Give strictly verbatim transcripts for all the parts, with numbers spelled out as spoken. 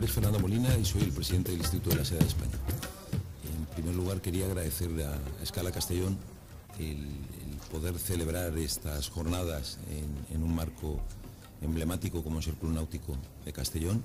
nombre es Fernando Molina y soy el presidente del Instituto de la Seda de España. En primer lugar, quería agradecerle a Escala Castellón el, el poder celebrar estas jornadas en, en un marco emblemático como es el Club Náutico de Castellón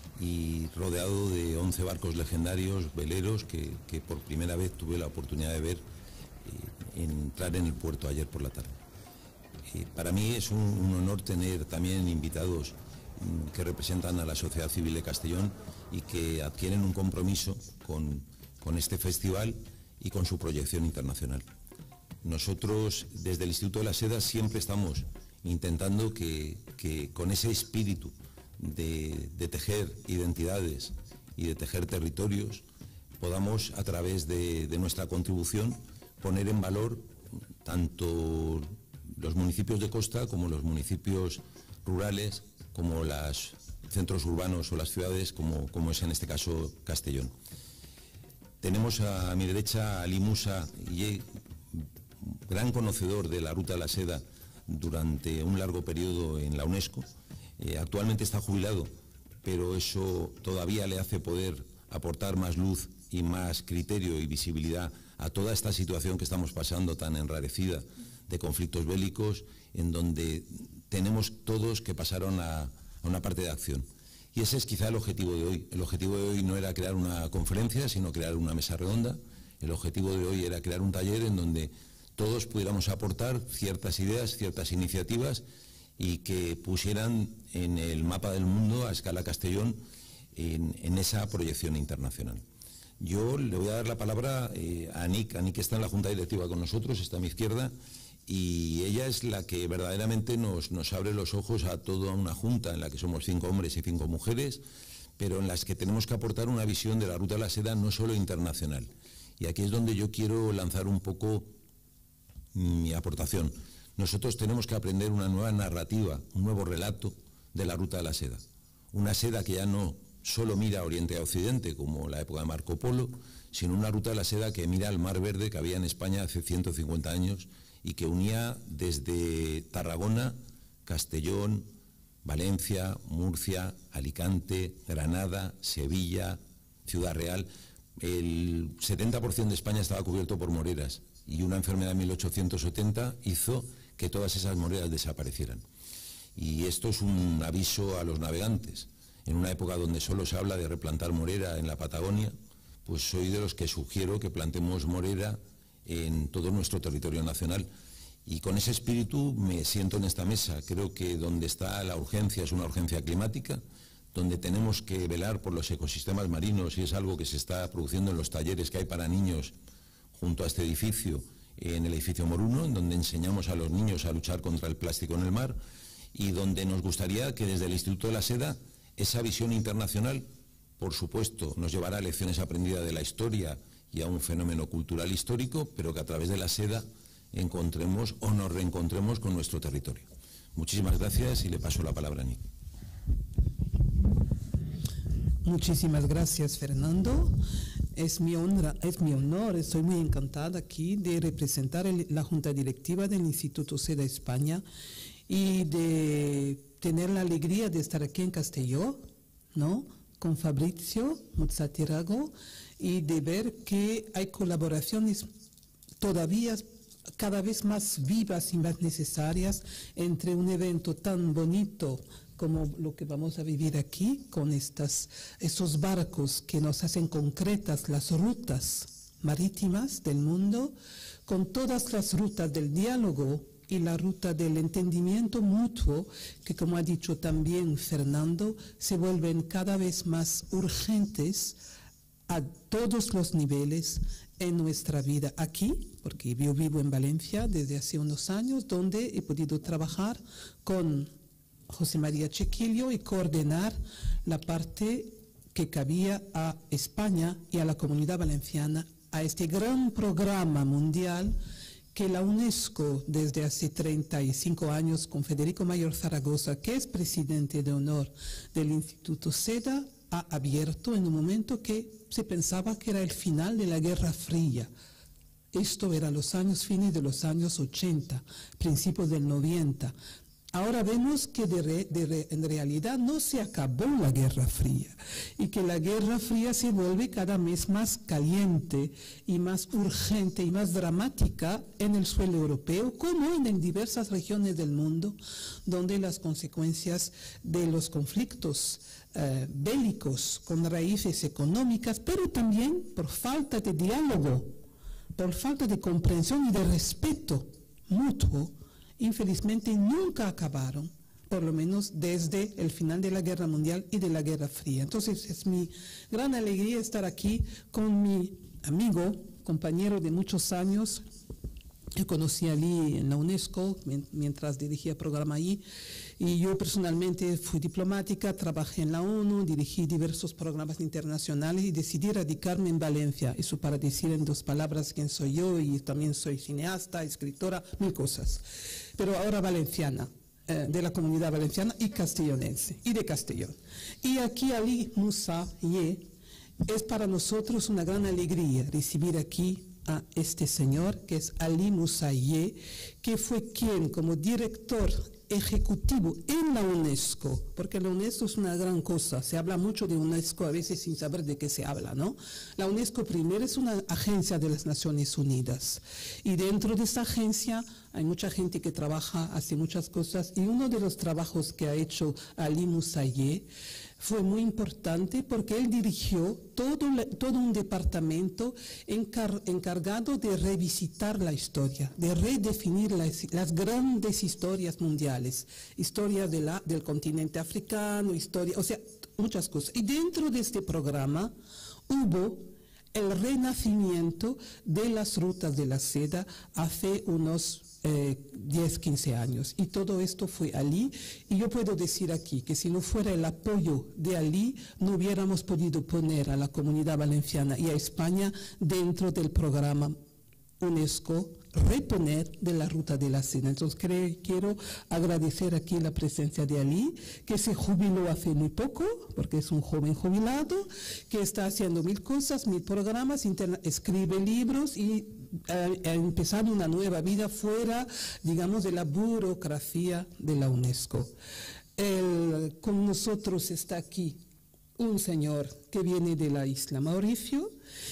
y rodeado de once barcos legendarios, veleros, que, que por primera vez tuve la oportunidad de ver eh, entrar en el puerto ayer por la tarde. Eh, para mí es un, un honor tener también invitados que representan a la sociedad civil de Castellón y que adquieren un compromiso con, con este festival y con su proyección internacional. Nosotros, desde el Instituto de la Seda, siempre estamos intentando que, que con ese espíritu de, de tejer identidades y de tejer territorios, podamos, a través de, de nuestra contribución, poner en valor tanto los municipios de costa como los municipios rurales, como los centros urbanos o las ciudades, como, como es en este caso Castellón. Tenemos a, a mi derecha a Ali Musa, y gran conocedor de la Ruta de la Seda durante un largo periodo en la UNESCO. Eh, actualmente está jubilado, pero eso todavía le hace poder aportar más luz y más criterio y visibilidad a toda esta situación que estamos pasando tan enrarecida de conflictos bélicos, en donde tenemos todos que pasar a una, a una parte de acción. Y ese es quizá el objetivo de hoy. El objetivo de hoy no era crear una conferencia, sino crear una mesa redonda. El objetivo de hoy era crear un taller en donde todos pudiéramos aportar ciertas ideas, ciertas iniciativas y que pusieran en el mapa del mundo a Escala Castellón en, en esa proyección internacional. Yo le voy a dar la palabra eh, a Anik. Anik está en la Junta Directiva con nosotros, está a mi izquierda, y ella es la que verdaderamente nos, nos abre los ojos a toda una junta en la que somos cinco hombres y cinco mujeres, pero en las que tenemos que aportar una visión de la Ruta de la Seda no solo internacional. Y aquí es donde yo quiero lanzar un poco mi aportación. Nosotros tenemos que aprender una nueva narrativa, un nuevo relato de la Ruta de la Seda. Una seda que ya no solo mira a Oriente y a Occidente, como la época de Marco Polo, sino una Ruta de la Seda que mira al Mar Verde que había en España hace ciento cincuenta años y que unía desde Tarragona, Castellón, Valencia, Murcia, Alicante, Granada, Sevilla, Ciudad Real. El setenta por ciento de España estaba cubierto por moreras y una enfermedad en mil ochocientos setenta hizo que todas esas moreras desaparecieran. Y esto es un aviso a los navegantes. En una época donde solo se habla de replantar morera en la Patagonia, pues soy de los que sugiero que plantemos morera en todo nuestro territorio nacional. Y con ese espíritu me siento en esta mesa. Creo que donde está la urgencia es una urgencia climática, donde tenemos que velar por los ecosistemas marinos, y es algo que se está produciendo en los talleres que hay para niños junto a este edificio, en el edificio Moruno, en donde enseñamos a los niños a luchar contra el plástico en el mar, y donde nos gustaría que desde el Instituto de la Seda esa visión internacional, por supuesto, nos llevará a lecciones aprendidas de la historia y a un fenómeno cultural histórico, pero que a través de la seda encontremos o nos reencontremos con nuestro territorio. Muchísimas gracias y le paso la palabra a Nick. Muchísimas gracias, Fernando. Es mi, honra, es mi honor, estoy muy encantada aquí de representar el, la Junta Directiva del Instituto Seda España y de tener la alegría de estar aquí en Castelló, ¿no?, con Fabrizio Muzzatirago, y de ver que hay colaboraciones todavía cada vez más vivas y más necesarias entre un evento tan bonito como lo que vamos a vivir aquí, con estas, estos barcos que nos hacen concretas las rutas marítimas del mundo, con todas las rutas del diálogo y la ruta del entendimiento mutuo, que como ha dicho también Fernando, se vuelven cada vez más urgentes a todos los niveles en nuestra vida aquí, porque yo vivo en Valencia desde hace unos años, donde he podido trabajar con José María Chiquillo y coordinar la parte que cabía a España y a la Comunidad Valenciana, a este gran programa mundial que la UNESCO desde hace treinta y cinco años con Federico Mayor Zaragoza, que es presidente de honor del Instituto Seda, ha abierto en un momento que se pensaba que era el final de la Guerra Fría. Esto era los años fines de los años ochenta, principios del noventa. ahora vemos que de re, de re, en realidad no se acabó la Guerra Fría y que la Guerra Fría se vuelve cada vez más caliente y más urgente y más dramática en el suelo europeo, como en diversas regiones del mundo, donde las consecuencias de los conflictos eh, bélicos con raíces económicas, pero también por falta de diálogo, por falta de comprensión y de respeto mutuo, infelizmente nunca acabaron, por lo menos desde el final de la Guerra Mundial y de la Guerra Fría. Entonces es mi gran alegría estar aquí con mi amigo, compañero de muchos años. Yo conocí a Ali en la UNESCO mientras dirigía el programa allí, y yo personalmente fui diplomática, trabajé en la ONU, dirigí diversos programas internacionales y decidí radicarme en Valencia. Eso para decir en dos palabras quién soy yo, y también soy cineasta, escritora, mil cosas. Pero ahora valenciana, eh, de la comunidad valenciana y castellonense, y de Castellón. Y aquí Ali Moussa Ye, es para nosotros una gran alegría recibir aquí a este señor, que es Ali Moussa Ye, que fue quien, como director ejecutivo en la UNESCO, porque la UNESCO es una gran cosa, se habla mucho de UNESCO a veces sin saber de qué se habla, ¿no? La UNESCO primero es una agencia de las Naciones Unidas, y dentro de esa agencia hay mucha gente que trabaja, hace muchas cosas, y uno de los trabajos que ha hecho Ali Moussa Ye fue muy importante porque él dirigió todo, todo un departamento encar, encargado de revisitar la historia, de redefinir las, las grandes historias mundiales, historia de la, del continente africano, historia, o sea, muchas cosas. Y dentro de este programa hubo el renacimiento de las rutas de la seda hace unos Eh, diez, quince años, y todo esto fue Ali, y yo puedo decir aquí que si no fuera el apoyo de Ali, no hubiéramos podido poner a la comunidad valenciana y a España dentro del programa UNESCO Reponer de la Ruta de la Seda. Entonces creo, quiero agradecer aquí la presencia de Ali, que se jubiló hace muy poco, porque es un joven jubilado, que está haciendo mil cosas, mil programas, escribe libros y ha empezado una nueva vida fuera, digamos, de la burocracia de la UNESCO. El, con nosotros está aquí un señor que viene de la isla Mauricio,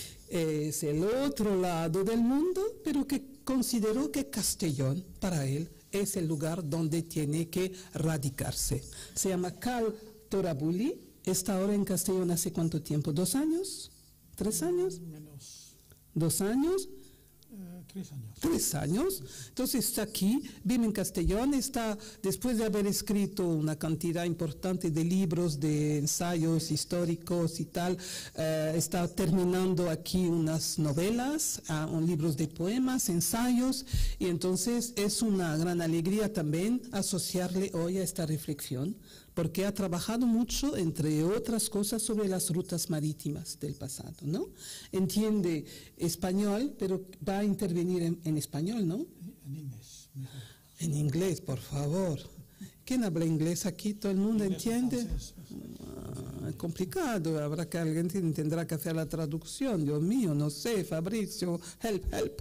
es el otro lado del mundo, pero que consideró que Castellón, para él, es el lugar donde tiene que radicarse. Se llama Cal Torabuli, está ahora en Castellón hace cuánto tiempo, ¿dos años? ¿Tres años? Menos. ¿Dos años? Eh, tres años. Tres años. Entonces está aquí, vive en Castellón, está, después de haber escrito una cantidad importante de libros, de ensayos históricos y tal, eh, está terminando aquí unas novelas, uh, un libros de poemas, ensayos, y entonces es una gran alegría también asociarle hoy a esta reflexión, porque ha trabajado mucho, entre otras cosas, sobre las rutas marítimas del pasado, ¿no? Entiende español, pero va a intervenir en, en español, ¿no? En inglés. Mejor. En inglés, por favor. ¿Quién habla inglés aquí? ¿Todo el mundo Inglés, entiende? francés. Ah, es complicado, habrá que alguien tendrá que hacer la traducción. Dios mío, no sé, Fabricio, help, help.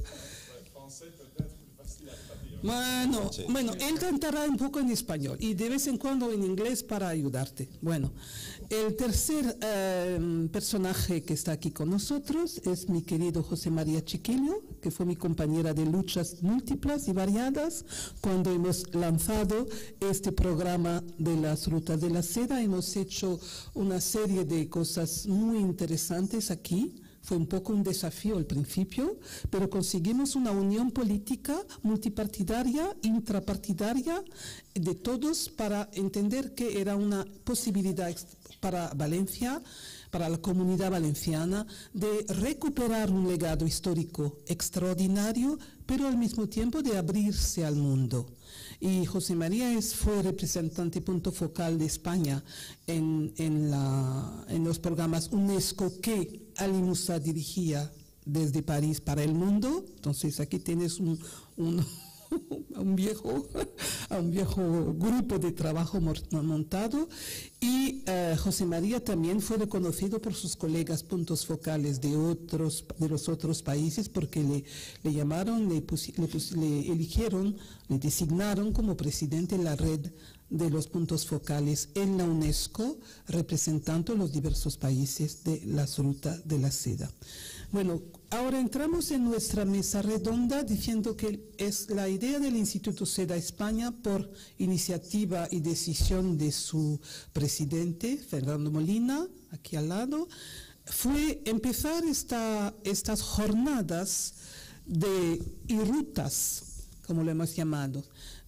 Bueno, Sí. bueno, él cantará un poco en español y de vez en cuando en inglés para ayudarte. Bueno, el tercer eh, personaje que está aquí con nosotros es mi querido José María Chiquillo, que fue mi compañera de luchas múltiples y variadas cuando hemos lanzado este programa de las rutas de la seda. Hemos hecho una serie de cosas muy interesantes aquí. Fue un poco un desafío al principio, pero conseguimos una unión política multipartidaria, intrapartidaria, de todos para entender que era una posibilidad para Valencia, para la comunidad valenciana, de recuperar un legado histórico extraordinario, pero al mismo tiempo de abrirse al mundo. Y José María es, fue representante punto focal de España en, en, la, en los programas UNESCO que Ali Moussa dirigía desde París para el mundo. Entonces aquí tienes un, un, a un viejo, a un viejo grupo de trabajo montado, y uh, José María también fue reconocido por sus colegas puntos focales de otros, de los otros países, porque le, le llamaron, le, pusi, le, pus, le eligieron, le designaron como presidente de la red de los puntos focales en la UNESCO, representando los diversos países de la Ruta de la Seda. Bueno, ahora entramos en nuestra mesa redonda diciendo que es la idea del Instituto Seda España, por iniciativa y decisión de su presidente, Fernando Molina, aquí al lado, fue empezar esta, estas jornadas de, y rutas, como lo hemos llamado,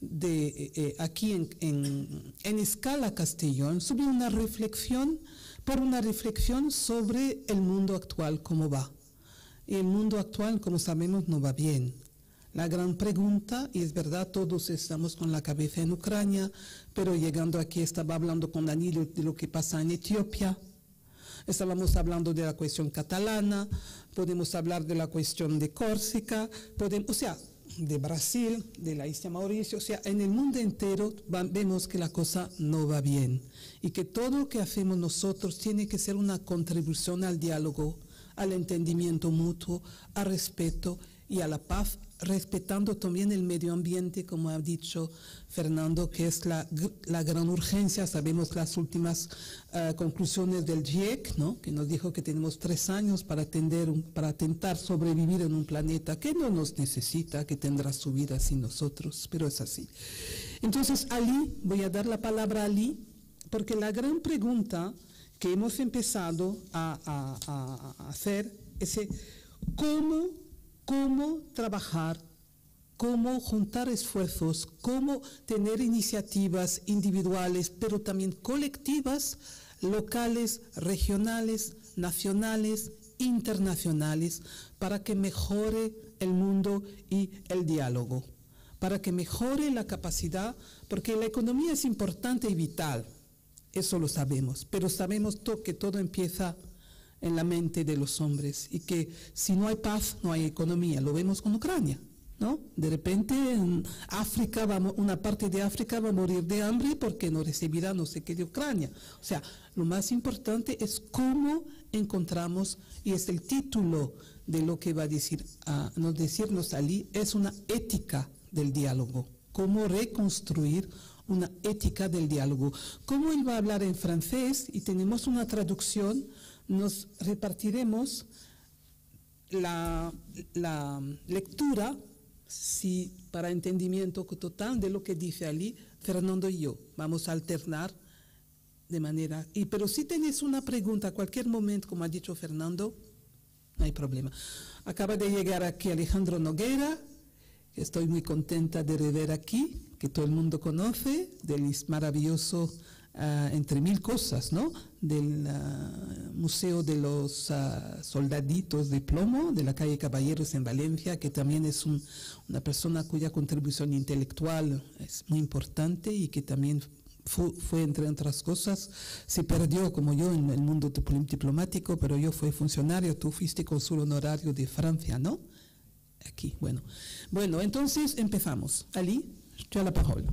de, eh, aquí en, en, en escala Castellón, sobre una reflexión, por una reflexión sobre el mundo actual, cómo va. Y el mundo actual, como sabemos, no va bien. La gran pregunta, y es verdad, todos estamos con la cabeza en Ucrania, pero llegando aquí estaba hablando con Danilo de lo que pasa en Etiopía, estábamos hablando de la cuestión catalana, podemos hablar de la cuestión de Córcega, podemos, o sea, de Brasil, de la isla Mauricio, o sea, en el mundo entero va, vemos que la cosa no va bien y que todo lo que hacemos nosotros tiene que ser una contribución al diálogo, al entendimiento mutuo, al respeto y a la paz, respetando también el medio ambiente, como ha dicho Fernando, que es la, la gran urgencia. Sabemos las últimas uh, conclusiones del GIEC, ¿no?, que nos dijo que tenemos tres años para, atender un, para intentar sobrevivir en un planeta que no nos necesita, que tendrá su vida sin nosotros, pero es así. Entonces, Ali, voy a dar la palabra a Ali, porque la gran pregunta que hemos empezado a, a, a hacer es cómo, cómo trabajar, cómo juntar esfuerzos, cómo tener iniciativas individuales, pero también colectivas, locales, regionales, nacionales, internacionales, para que mejore el mundo y el diálogo, para que mejore la capacidad, porque la economía es importante y vital. Eso lo sabemos, pero sabemos to que todo empieza en la mente de los hombres y que si no hay paz, no hay economía. Lo vemos con Ucrania, ¿no? De repente en África, va, una parte de África va a morir de hambre porque no recibirá no sé qué de Ucrania. O sea, lo más importante es cómo encontramos, y es el título de lo que va a decir, a, no decirnos Ali, es una ética del diálogo. Cómo reconstruir una ética del diálogo. Como él va a hablar en francés y tenemos una traducción, nos repartiremos la, la lectura, si, para entendimiento total de lo que dice Ali, Fernando y yo. Vamos a alternar de manera... Y, pero si tenéis una pregunta a cualquier momento, como ha dicho Fernando, no hay problema. Acaba de llegar aquí Alejandro Noguera, que estoy muy contenta de rever aquí, que todo el mundo conoce, del maravilloso, uh, entre mil cosas, ¿no?, del uh, Museo de los uh, Soldaditos de Plomo, de la calle Caballeros en Valencia, que también es un, una persona cuya contribución intelectual es muy importante y que también fue, fue, entre otras cosas, se perdió como yo en el mundo diplomático, pero yo fui funcionario, tú fuiste cónsul honorario de Francia, ¿no? Aquí, bueno. Bueno, entonces empezamos. Ali, tu as la parole.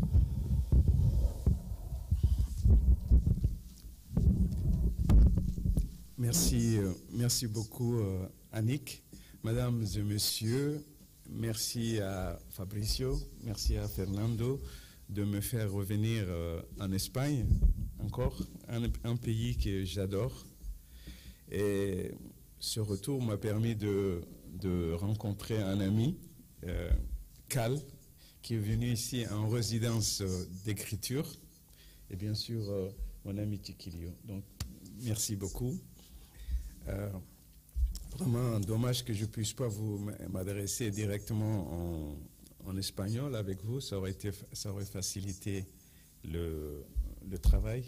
Merci, euh, merci beaucoup euh, Annick. Mesdames et messieurs, merci à Fabricio, merci à Fernando de me faire revenir euh, en Espagne, encore, un, un pays que j'adore. Et ce retour m'a permis de, de rencontrer un ami, euh, Cal, qui est venu ici en résidence euh, d'écriture, et bien sûr euh, mon ami Chiquilio. Donc merci beaucoup. Euh, vraiment dommage que je ne puisse pas vous m'adresser directement en, en espagnol avec vous, ça aurait, été, ça aurait facilité le, le travail.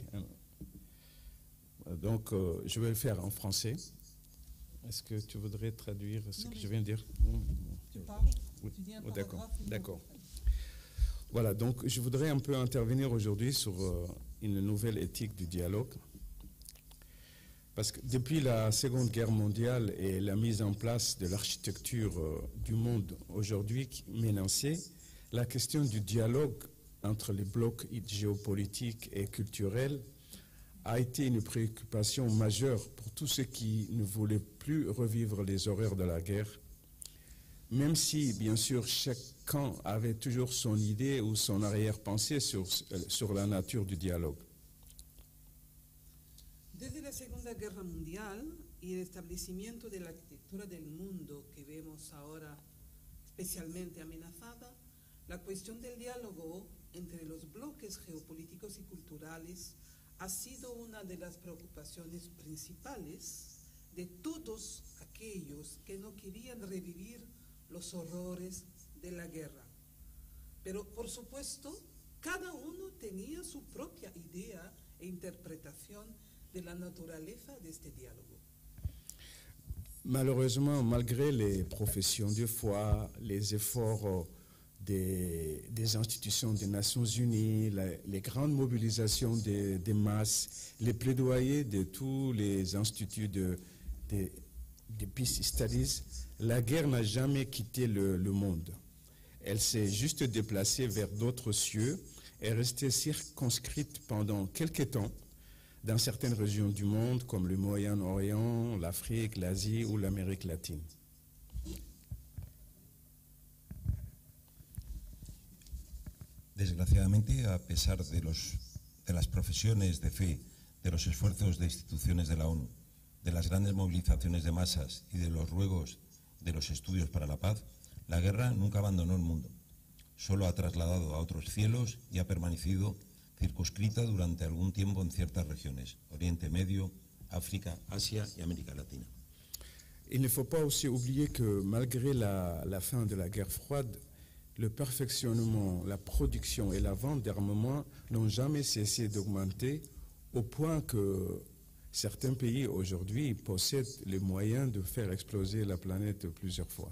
Donc euh, je vais le faire en français. Est-ce que tu voudrais traduire ce non, que je viens de dire? Tu parles, oui. tu dis un oh, D'accord, d'accord. Bon. Voilà, donc je voudrais un peu intervenir aujourd'hui sur euh, une nouvelle éthique du dialogue. Parce que depuis la Seconde Guerre mondiale et la mise en place de l'architecture euh, du monde aujourd'hui menacée, la question du dialogue entre les blocs géopolitiques et culturels a été une préoccupation majeure pour tous ceux qui ne voulaient plus revivre les horreurs de la guerre, même si, bien sûr, chaque camp avait toujours son idée ou son arrière-pensée sur, sur la nature du dialogue. Desde la Segunda Guerra Mundial y el establecimiento de la arquitectura del mundo que vemos ahora especialmente amenazada, la cuestión del diálogo entre los bloques geopolíticos y culturales ha sido una de las preocupaciones principales de todos aquellos que no querían revivir los horrores de la guerra. Pero, por supuesto, cada uno tenía su propia idea e interpretación de la naturaleza de este diálogo. Malheureusement, malgré les professions de foi, les efforts des, des institutions des Nations Unies, la, les grandes mobilisations des, des masses, les plaidoyers de tous les instituts de, de, de Peace Studies, la guerre n'a jamais quitté le, le monde. Elle s'est juste déplacée vers d'autres cieux et est restée circonscrite pendant quelques temps dans certaines régions du monde comme le Moyen-Orient, l'Afrique, l'Asie ou l'Amérique latine. Desgraciadamente, a pesar de, los, de las profesiones de fe, de los esfuerzos de instituciones de la ONU, de las grandes movilizaciones de masas y de los ruegos de los estudios para la paz, la guerra nunca abandonó el mundo. Solo ha trasladado a otros cielos y ha permanecido circunscrita durante algún tiempo en ciertas regiones, Oriente Medio, África, Asia y América Latina. Il ne faut pas aussi oublier que malgré la, la fin de la guerre froide, le perfectionnement, la production et la vente d'armements n'ont jamais cessé d'augmenter au point que certains pays aujourd'hui possèdent les moyens de faire exploser la planète plusieurs fois.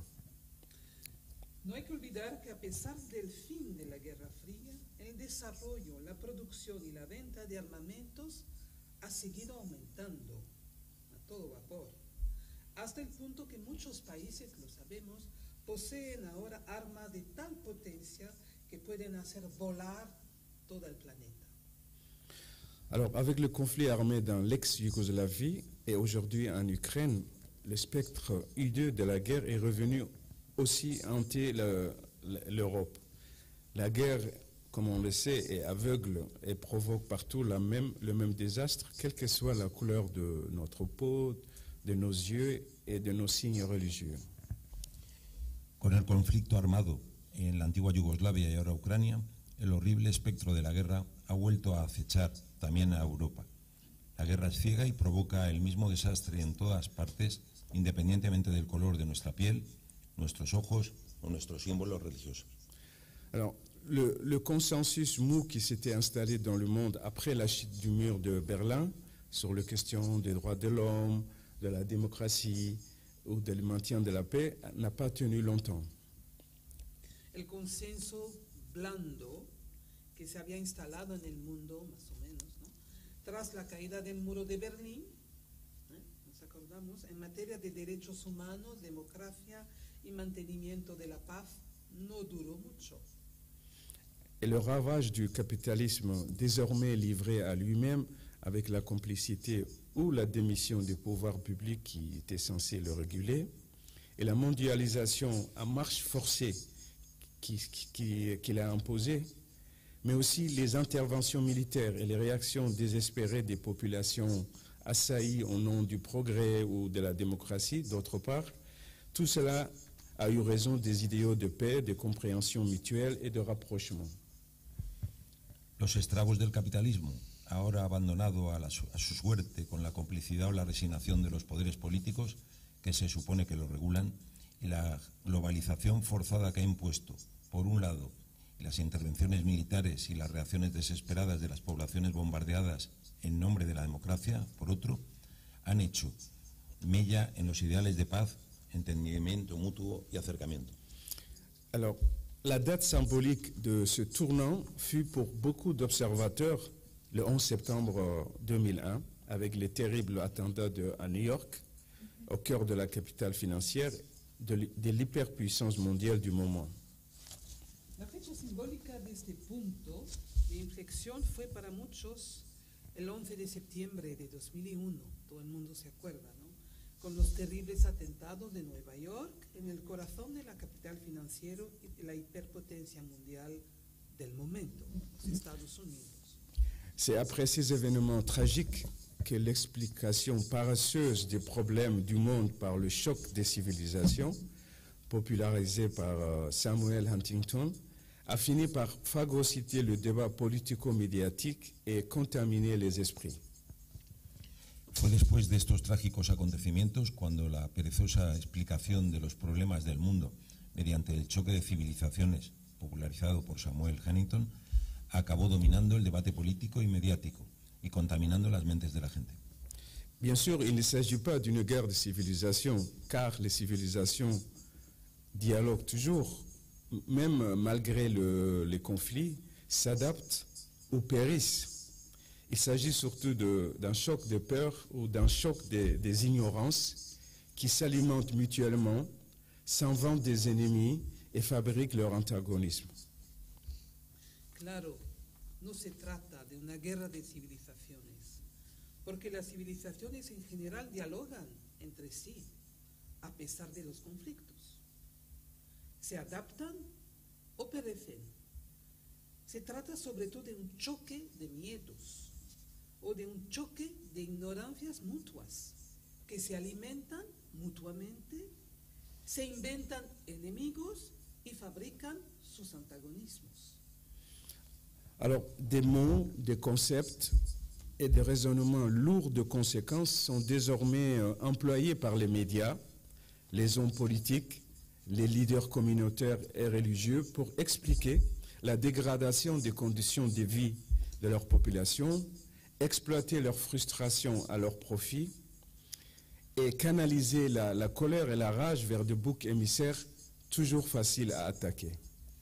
No hay que olvidar que a pesar del fin de la Guerra Fría, el desarrollo, la producción y la venta de armamentos ha seguido aumentando a todo vapor, hasta el punto que muchos países, lo sabemos, poseen ahora armas de tal potencia que pueden hacer volar todo el planeta. Alors, avec le conflit armé dans l'ex-Yougoslavie et aujourd'hui en Ukraine, le spectre hideux de la guerre est revenu aussi hanter l'Europe. La guerre, comme on le sait, est aveugle et provoque partout la même, le même désastre, quelle que soit la couleur de notre peau, de nos yeux et de nos signes religieux. Con el conflicto armado en la antigua Yugoslavia y ahora Ucrania, el horrible espectro de la guerra ha vuelto a acechar también a Europa. La guerra es ciega y provoca el mismo desastre en todas partes, independientemente del color de nuestra piel, nuestros ojos o nuestros símbolos religiosos. Alors, le, le consensus mou qui s'était installé dans le monde après la chute du mur de Berlin sur les questions des droits de l'homme, de la démocratie ou du maintien de la paix n'a pas tenu longtemps. El consenso blando que se había instalado en el mundo, más o menos, ¿no?, tras la caída del muro de Berlín, ¿eh?, nos acordamos, en materia de derechos humanos, democracia y mantenimiento de la paz, no duró mucho. Et le ravage du capitalisme désormais livré à lui-même avec la complicité ou la démission des pouvoirs publics qui étaient censés le réguler, et la mondialisation à marche forcée qu'il qui, qui a imposée, mais aussi les interventions militaires et les réactions désespérées des populations assaillies au nom du progrès ou de la démocratie, d'autre part, tout cela a eu raison des idéaux de paix, de compréhension mutuelle et de rapprochement. Los estragos del capitalismo, ahora abandonado a, la, a su suerte con la complicidad o la resignación de los poderes políticos que se supone que lo regulan, y la globalización forzada que ha impuesto, por un lado, las intervenciones militares y las reacciones desesperadas de las poblaciones bombardeadas en nombre de la democracia, por otro, han hecho mella en los ideales de paz, entendimiento mutuo y acercamiento. Alors, la date symbolique de ce tournant fut pour beaucoup d'observateurs le onze septembre deux mille un, avec les terribles attentats de, à New York, au cœur de la capitale financière de, de l'hyperpuissance mondiale du moment. La fecha simbólica de este punto de inflexión fue para muchos el once de septiembre de dos mil uno, todo el mundo se acuerda, ¿no? Con los terribles atentados de Nueva York, en el corazón de la capital financiera y de la hiperpotencia mundial del momento, los Estados Unidos. C'est après ces événements tragiques que l'explication paresseuse des problèmes du monde par le choc des civilisations, popularisée par euh, Samuel Huntington, a fini par phagocyter le débat politico-médiatique et contaminer les esprits. Fue después de estos trágicos acontecimientos cuando la perezosa explicación de los problemas del mundo mediante el choque de civilizaciones, popularizado por Samuel Huntington, acabó dominando el debate político y mediático y contaminando las mentes de la gente. Bien sûr, il ne s'agit pas d'une guerre de civilisation, car les civilisations dialoguent toujours, même malgré le, les conflits, s'adaptent ou périssent. Il s'agit surtout d'un choc de peur ou d'un choc de, des ignorances qui s'alimentent mutuellement, s'inventent des ennemis et fabriquent leur antagonisme. Claro, no se trata de una guerra de civilizaciones, porque las civilizaciones en general dialogan entre sí, a pesar de los conflictos. Se adaptan o perecen. Se trata sobre todo de un choque de miedos o de un choque de ignorancias mutuas que se alimentan mutuamente, se inventan enemigos y fabrican sus antagonismos. Alors, des mots, des concepts et des raisonnements lourds de conséquences sont désormais euh, employés par les médias, les hommes politiques, les leaders communautaires et religieux pour expliquer la dégradation des conditions de vie de leur population, exploiter leur frustration à leur profit et canaliser la, la colère et la rage vers des boucs émissaires toujours faciles à attaquer.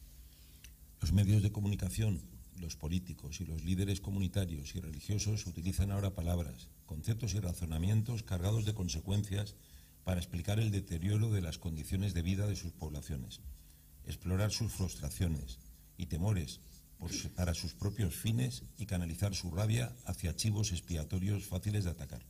Los medios de comunicación, los políticos y los líderes comunitarios y religiosos utilizan ahora palabras, conceptos y razonamientos cargados de consecuencias para explicar el deterioro de las condiciones de vida de sus poblaciones, explorar sus frustraciones y temores por, para sus propios fines y canalizar su rabia hacia chivos expiatorios fáciles de atacar.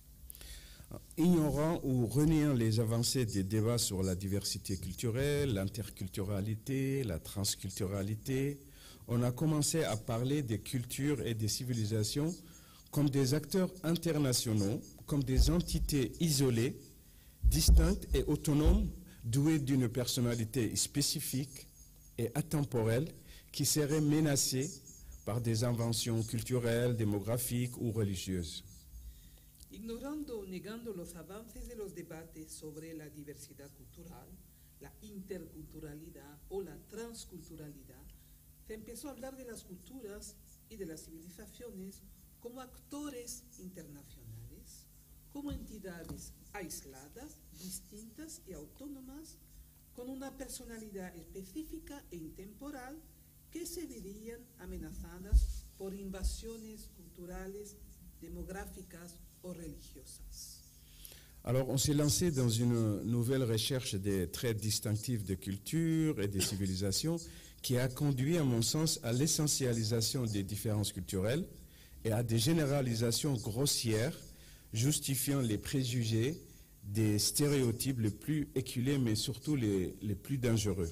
Ignorant ou reniant les avancées des débats sur la diversité culturelle, l'interculturalité, la transculturalité, on a commencé à parler des cultures et des civilisations comme des acteurs internationaux, comme des entités isolées, distinctes et autonomes, douées d'une personnalité spécifique et atemporelle qui seraient menacées par des inventions culturelles, démographiques ou religieuses. Ignorando o negando los avances de los debates sobre la diversidad cultural, la interculturalidad o la transculturalidad, se empezó a hablar de las culturas y de las civilizaciones como actores internacionales, como entidades aisladas, distintas y autónomas, con una personalidad específica e intemporal que se verían amenazadas por invasiones culturales, demográficas o religiosas. Alors, on s'est lancé dans une nouvelle recherche des traits distinctifs de culture et des civilisations qui a conduit, à mon sens, à l'essentialisation des différences culturelles et à des généralisations grossières justifiant les préjugés des stéréotypes les plus éculés, mais surtout les, les plus dangereux.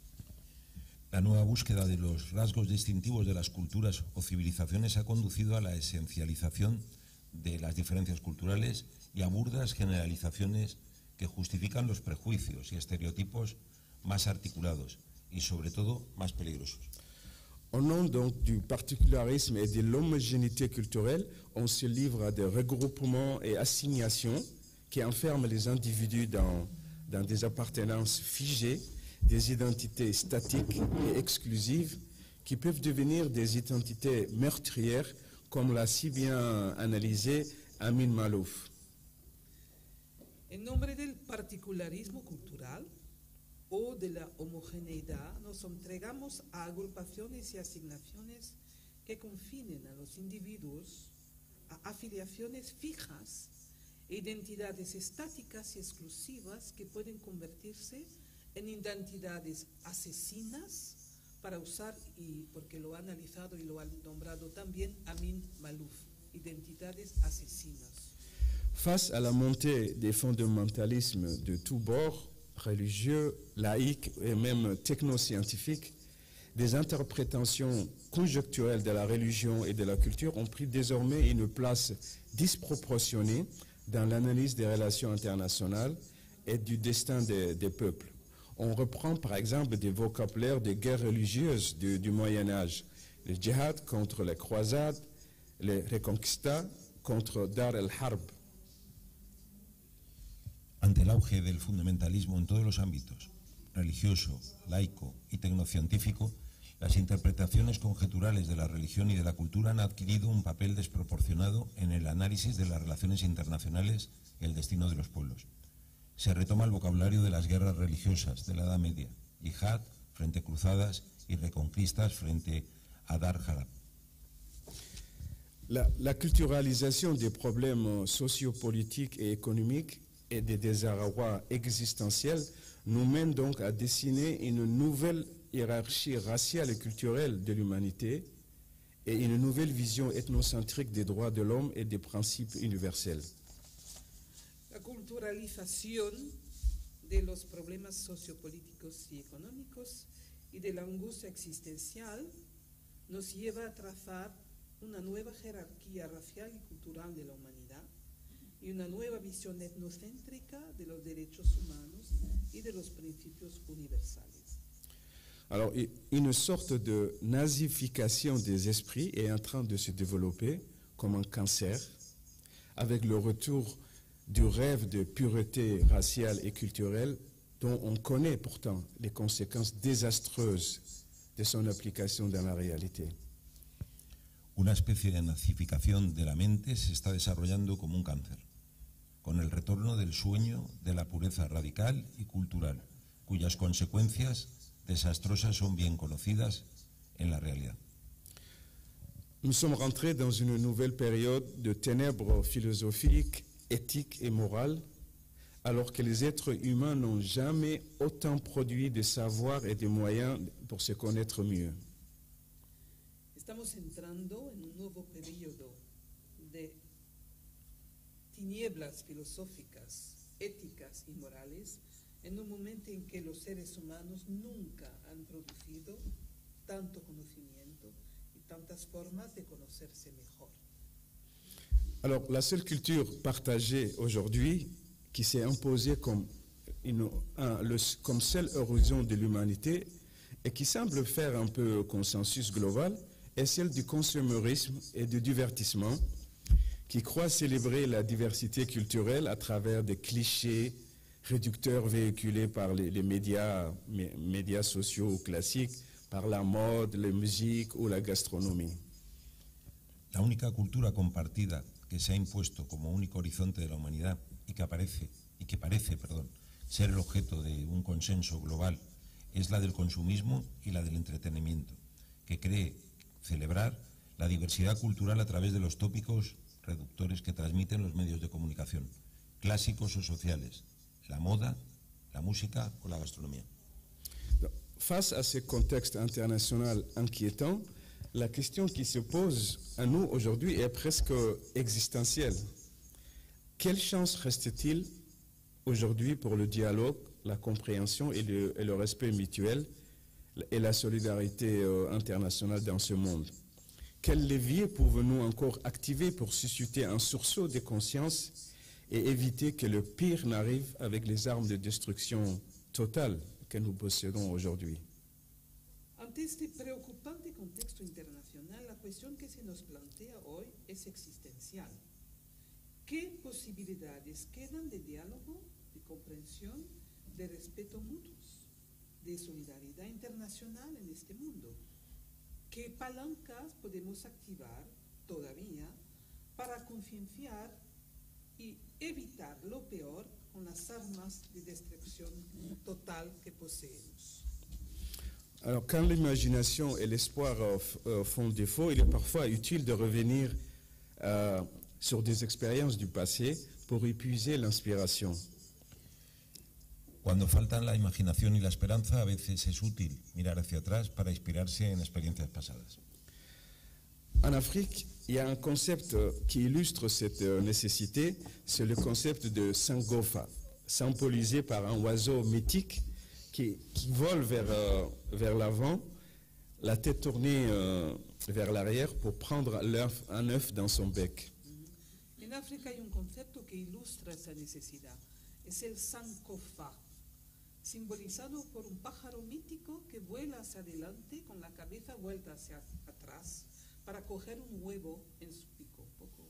La nueva búsqueda de los rasgos distintivos de las culturas o civilizaciones ha conducido a la esencialización de las diferencias culturales y a burdas generalizaciones que justifican los prejuicios y estereotipos más articulados y sobre todo más peligrosos. Au nom donc du particularisme et de l'homogénéité culturelle, on se livre à des regroupements et assignations qui enferment les individus dans, dans des appartenances figées, des identités statiques et exclusives qui peuvent devenir des identités meurtrières, comme l'a si bien analysé Amin Maalouf. En nombre del particularismo cultural o de la homogeneidad, nos entregamos a agrupaciones y asignaciones que confinen a los individuos a afiliaciones fijas e identidades estáticas y exclusivas que pueden convertirse en identidades asesinas, para usar, y porque lo ha analizado y lo ha nombrado también Amin Maalouf, identidades asesinas. Face à la montée des fondamentalismes de tous bords, religieux, laïques et même technoscientifiques, des interprétations conjecturelles de la religion et de la culture ont pris désormais une place disproportionnée dans l'analyse des relations internationales et du destin des, des peuples. On reprend par exemple des vocabulaires des guerres religieuses du, du Moyen-Âge, le djihad contre les croisades, les reconquistas contre Dar el-Harb. Ante el auge del fundamentalismo en todos los ámbitos, religioso, laico y tecnocientífico, las interpretaciones conjeturales de la religión y de la cultura han adquirido un papel desproporcionado en el análisis de las relaciones internacionales y el destino de los pueblos. Se retoma el vocabulario de las guerras religiosas de la Edad Media, yihad frente cruzadas y reconquistas frente a Dar el-Harb. La, la culturalisation des problèmes sociopolitiques et économiques et des désarrois existentiels nous mène donc à dessiner une nouvelle hiérarchie raciale et culturelle de l'humanité et une nouvelle vision ethnocentrique des droits de l'homme et des principes universels. La culturalización de los problemas sociopolíticos y económicos y de la angustia existencial nos lleva a trazar una nueva jerarquía racial y cultural de la humanidad y una nueva visión etnocéntrica de los derechos humanos y de los principios universales. Alors, une sorte de nazification des esprits est en train de se développer comme un cancer, avec le retour du rêve de pureté raciale et culturelle dont on connaît pourtant les conséquences désastreuses de son application dans la réalité. Una especie de nazificación de la mente se está desarrollando como un cáncer, con el retorno del sueño de la pureza radical y cultural, cuyas consecuencias desastrosas son bien conocidas en la realidad. Nous sommes rentrés dans une nouvelle période de ténèbres philosophiques, éthiques et morales, alors que les êtres humains n'ont jamais autant produit de savoir et de moyens pour se connaître mieux. Estamos entrando en un nuevo periodo de tinieblas filosóficas, éticas y morales, en un momento en que los seres humanos nunca han producido tanto conocimiento y tantas formas de conocerse mejor. Alors, la seule culture partagée aujourd'hui, qui s'est imposée comme, une, un, le, comme seul horizon de l'humanité et qui semble faire un peu consensus global, est celle du consumérisme et du divertissement, qui croit célébrer la diversité culturelle à travers des clichés réducteurs véhiculés par les, les médias, mé, médias sociaux classiques, par la mode, la musique ou la gastronomie. La única cultura compartida que se ha impuesto como único horizonte de la humanidad y que aparece y que parece, perdón, ser el objeto de un consenso global es la del consumismo y la del entretenimiento, que cree celebrar la diversidad cultural a través de los tópicos reductores que transmiten los medios de comunicación, clásicos o sociales, la moda, la música o la gastronomía. Face à ce contexte international inquiétant, la question qui se pose à nous aujourd'hui est presque existentielle. Quelle chance reste-t-il aujourd'hui pour le dialogue, la compréhension et le, et le respect mutuel et la solidarité euh, internationale dans ce monde? Quel levier pouvons-nous encore activer pour susciter un sursaut de conscience et éviter que le pire n'arrive avec les armes de destruction totale que nous possédons aujourd'hui? Ante este preocupante contexto internacional, la cuestión que se nos plantea hoy es existencial. ¿Qué posibilidades quedan de diálogo, de comprensión, de respeto mutuos, de solidaridad internacional en este mundo? ¿Qué palancas podemos activar todavía para concienciar y evitar lo peor con las armas de destrucción total que poseemos? Alors, quand l'imagination et l'espoir euh, font défaut, il est parfois utile de revenir euh, sur des expériences du passé pour épuiser l'inspiration. Cuando faltan la imaginación y la esperanza, a veces es útil mirar hacia atrás para inspirarse en experiencias pasadas. En Afrique, il y a un concept qui illustre cette nécessité, c'est le concept de Sangofa, symbolisé par un oiseau mythique qui, qui vole vers, euh, vers l'avant, la tête tournée euh, vers l'arrière pour prendre l'œuf, un œuf dans son bec. En África hay un concepto que ilustra esa necesidad, es el Sankofa, simbolizado por un pájaro mítico que vuela hacia adelante con la cabeza vuelta hacia atrás para coger un huevo en su pico. Poco.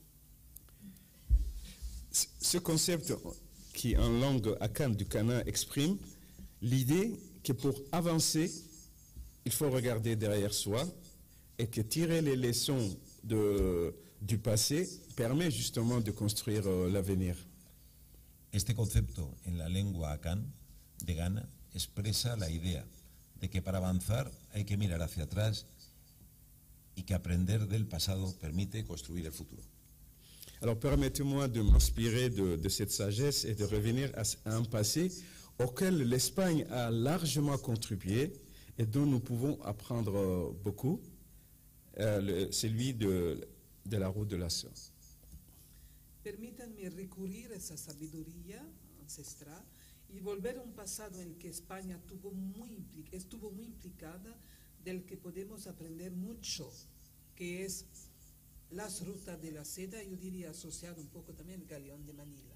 Ce concept qui en langue akane du Kana exprime l'idée que pour avancer, il faut regarder derrière soi et que tirer les leçons de, du passé permet justement de construire euh, l'avenir. Este concepto en la lengua akan de Ghana expresa la idea de que para avanzar hay que mirar hacia atrás y que aprender del pasado permite construir el futuro. Alors permettez-moi de m'inspirer de, de cette sagesse et de revenir à, à un passé auquel l'Espagne a largement contribué et dont nous pouvons apprendre euh, beaucoup, euh, le, celui de, de la route de la soie. Permítanme recurrir a esa sabiduría ancestral y volver a un pasado en el que España tuvo muy, estuvo muy implicada, del que podemos aprender mucho, que es las rutas de la seda, yo diría asociado un poco también el galeón de Manila.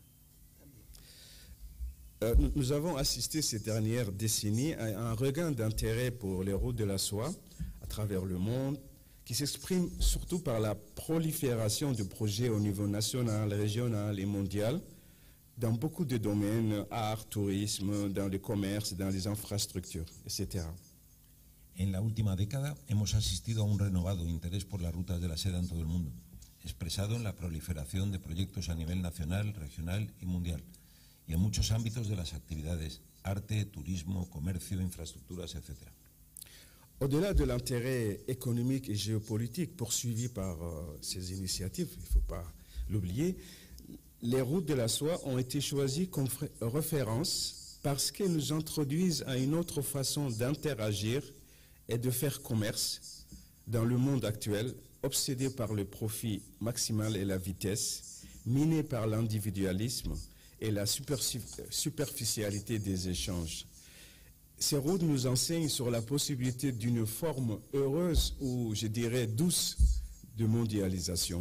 Euh, nous avons assisté ces dernières décennies à un regain d'intérêt pour les routes de la soie à travers le monde, qui s'exprime surtout par la prolifération de projets au niveau national, régional et mondial, dans beaucoup de domaines, art, tourisme, dans le commerce, dans les infrastructures, et cetera. En la última década hemos asistido a un renovado interés por las rutas de la seda en todo el mundo, expresado en la proliferación de proyectos a nivel nacional, regional y mundial, y en muchos ámbitos de las actividades, arte, turismo, comercio, infraestructuras, etcétera. Au-delà de l'intérêt économique et géopolitique poursuivi par euh, ces initiatives, il ne faut pas l'oublier, les routes de la soie ont été choisies comme référence parce qu'elles nous introduisent à une autre façon d'interagir et de faire commerce dans le monde actuel, obsédé par le profit maximal et la vitesse, miné par l'individualisme et la superficialité des échanges. Ces routes nous enseignent sur la possibilité d'une forme heureuse ou, je dirais, douce de mondialisation.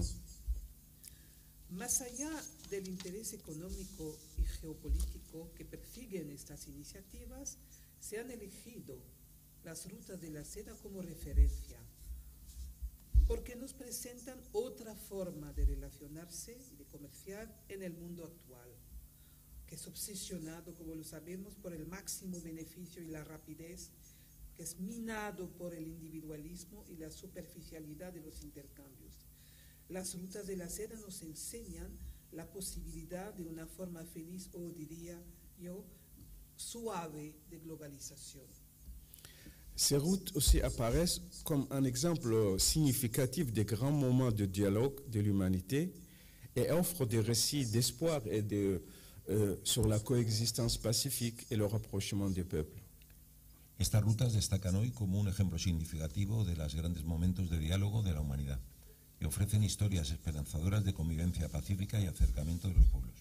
Más allá del interés económico y geopolítico que persiguen estas iniciativas, se han elegido las rutas de la seda como referencia, porque nos presentan otra forma de relacionarse y de comerciar en el mundo actual, que es obsesionado, como lo sabemos, por el máximo beneficio y la rapidez, que es minado por el individualismo y la superficialidad de los intercambios. Las rutas de la seda nos enseñan la posibilidad de una forma feliz, o diría yo, suave de globalización. Ces routes aussi apparaissent comme un exemple significatif des grands moments de dialogue de l'humanité et offrent des récits d'espoir et de Euh, sur la coexistence pacifique et le rapprochement des peuples. Estas rutas destacan hoy como un ejemplo significativo de los grandes momentos de diálogo de la humanidad y ofrecen historias esperanzadoras de convivencia pacífica y acercamiento de los pueblos.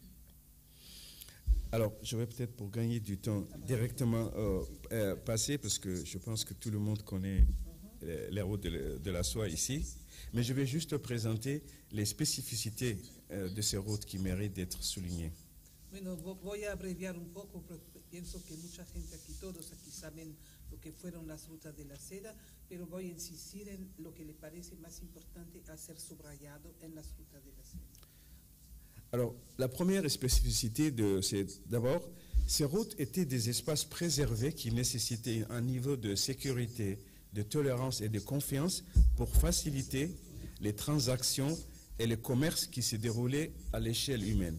Alors, je vais peut-être, pour gagner du temps, directement euh, euh, passer, parce que je pense que tout le monde connaît les, les routes de, de la soie ici, mais je vais juste présenter les spécificités euh, de ces routes qui méritent d'être soulignées. Bueno, voy a abreviar un poco, porque pienso que mucha gente aquí, todos aquí saben lo que fueron las rutas de la seda, pero voy a insistir en lo que le parece más importante a ser subrayado en las rutas de la seda. Alors, la première spécificité, de, c'est d'abord, ces routes étaient des espaces préservés qui nécessitaient un niveau de sécurité, de tolérance et de confiance pour faciliter les transactions et le commerce qui se déroulaient à l'échelle humaine.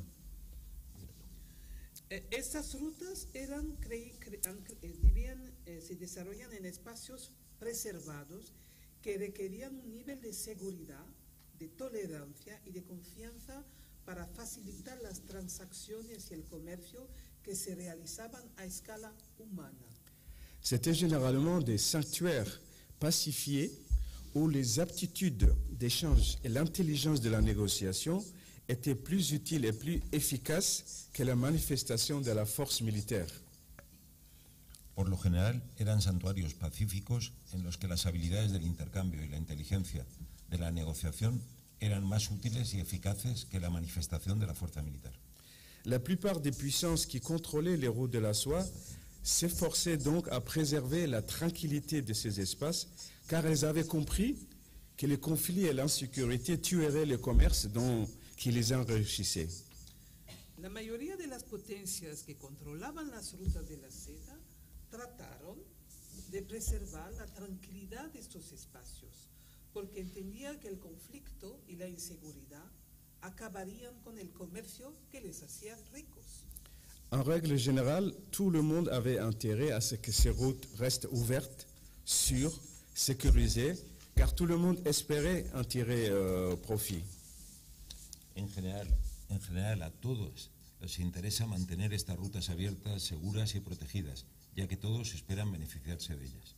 Estas rutas eran, cre, cre, debían, eh, se desarrollan en espacios preservados que requerían un nivel de seguridad, de tolerancia y de confianza para facilitar las transacciones y el comercio que se realizaban a escala humana. C'étaient généralement des sanctuaires pacifiés où les aptitudes d'échange et l'intelligence de la négociation étaient plus utiles et plus efficaces que la manifestation de la force militaire. Por lo general, eran santuarios pacíficos en los que las habilidades del intercambio y la inteligencia de la negociación eran más útiles y eficaces que la manifestación de la fuerza militar. La plupart des puissances qui contrôlaient les routes de la soie s'efforçaient donc à préserver la tranquillité de ces espaces, car elles avaient compris que les conflits et l'insécurité tueraient le commerce dont, qui les enrichissaient. La mayoría de las potencias que controlaban las rutas de la seda trataron de preservar la tranquilidad de estos espacios, porque entendían que el conflicto y la inseguridad acabarían con el comercio que les hacía ricos. En règle générale, tout le monde avait intérêt à ce que ces routes restent ouvertes, sûres, sécurisées, car tout le monde espérait en tirer euh, profit. En general, en general, a todos les interesa mantener estas rutas abiertas, seguras y protegidas, ya que todos esperan beneficiarse de ellas.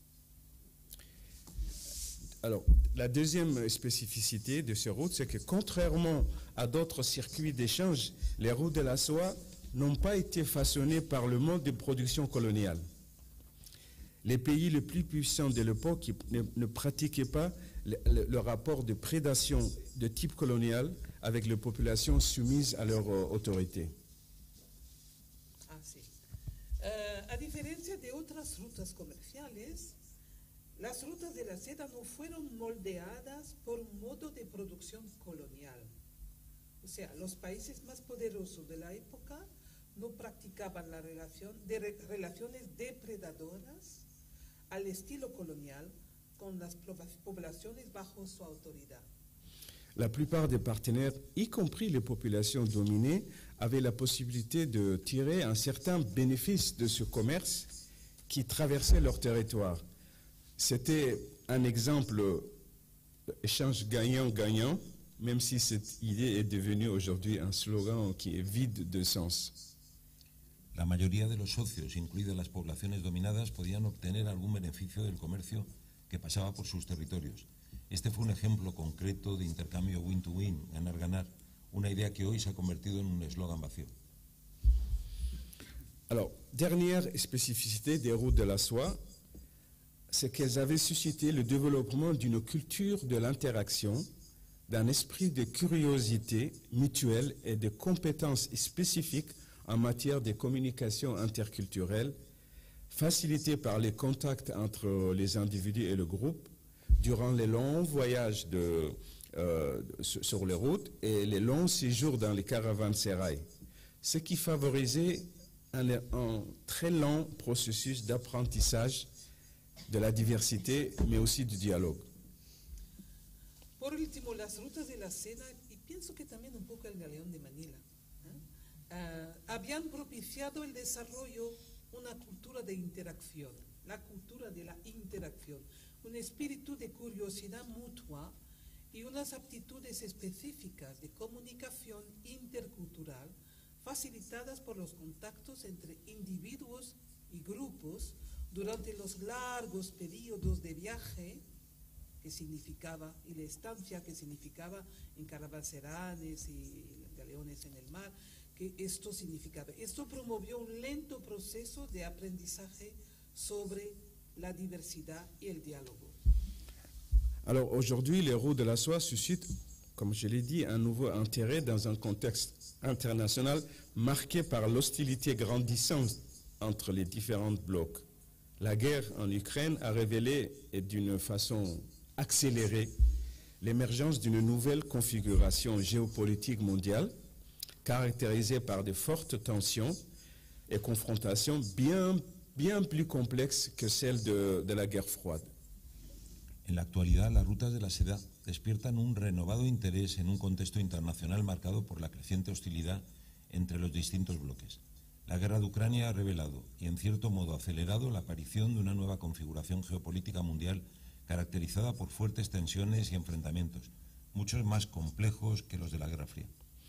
Alors, la deuxième spécificité de ces routes, c'est que contrairement à d'autres circuits d'échange, les routes de la soie n'ont pas été façonnées par le mode de production coloniale. Les pays les plus puissants de l'époque ne, ne pratiquaient pas le, le, le rapport de prédation de type colonial avec les populations soumises à leur euh, autorité. Ah, sí. Uh, a diferencia de otras rutas comerciales, las rutas de la seda no fueron moldeadas por un modo de producción colonial. O sea, los países más poderosos de la época no practicaban la relación de re, relaciones depredadoras al estilo colonial con las poblaciones bajo su autoridad. La plupart des partenaires, y compris les populations dominées, avaient la possibilité de tirer un certain bénéfice de ce commerce qui traversait leur territoire. C'était un exemple d'échange gagnant-gagnant, même si cette idée est devenue aujourd'hui un slogan qui est vide de sens. La mayoría de los socios, incluidas las poblaciones dominadas, podían obtener algún beneficio del comercio que pasaba por sus territorios. Este fue un ejemplo concreto de intercambio win-to-win, ganar-ganar, una idea que hoy se ha convertido en un eslogan vacío. Alors, dernière spécificité des routes de la soie, c'est qu'elles avaient suscité le développement d'une culture de l'interaction, d'un esprit de curiosité mutuelle et de compétences spécifiques en matière de communication interculturelle, facilitée par les contacts entre les individus et le groupe durant les longs voyages de, euh, sur les routes et les longs séjours dans les caravansérails, ce qui favorisait un, un très long processus d'apprentissage de la diversité, mais aussi du dialogue. Por último, las rutas de la seda, y pienso que también un poco el galeón de Manila, ¿eh? uh, habían propiciado el desarrollo una cultura de interacción, la cultura de la interacción, un espíritu de curiosidad mutua y unas aptitudes específicas de comunicación intercultural facilitadas por los contactos entre individuos y grupos durante los largos periodos de viaje que significaba, y la estancia que significaba en caravanserais y galeones en el mar, que esto significaba. Esto promovió un lento proceso de aprendizaje sobre la diversidad y el diálogo. Alors aujourd'hui, les routes de la soie suscitent, comme je l'ai dit, un nouveau intérêt dans un contexte international marqué par l'hostilité grandissante entre les différents blocs. La guerre en Ukraine a révélé, et d'une façon accélérée, l'émergence d'une nouvelle configuration géopolitique mondiale caractérisée par de fortes tensions et confrontations bien, bien plus complexes que celles de, de la guerre froide. En la actualidad, las rutas de la seda despiertan un renovado interés en un contexto internacional marcado por la creciente hostilidad entre los distintos bloques. La guerra de Ucrania ha revelado y en cierto modo acelerado la aparición de una nueva configuración geopolítica mundial caracterizada por fuertes tensiones y enfrentamientos, muchos más complejos que los de la Guerra Fría.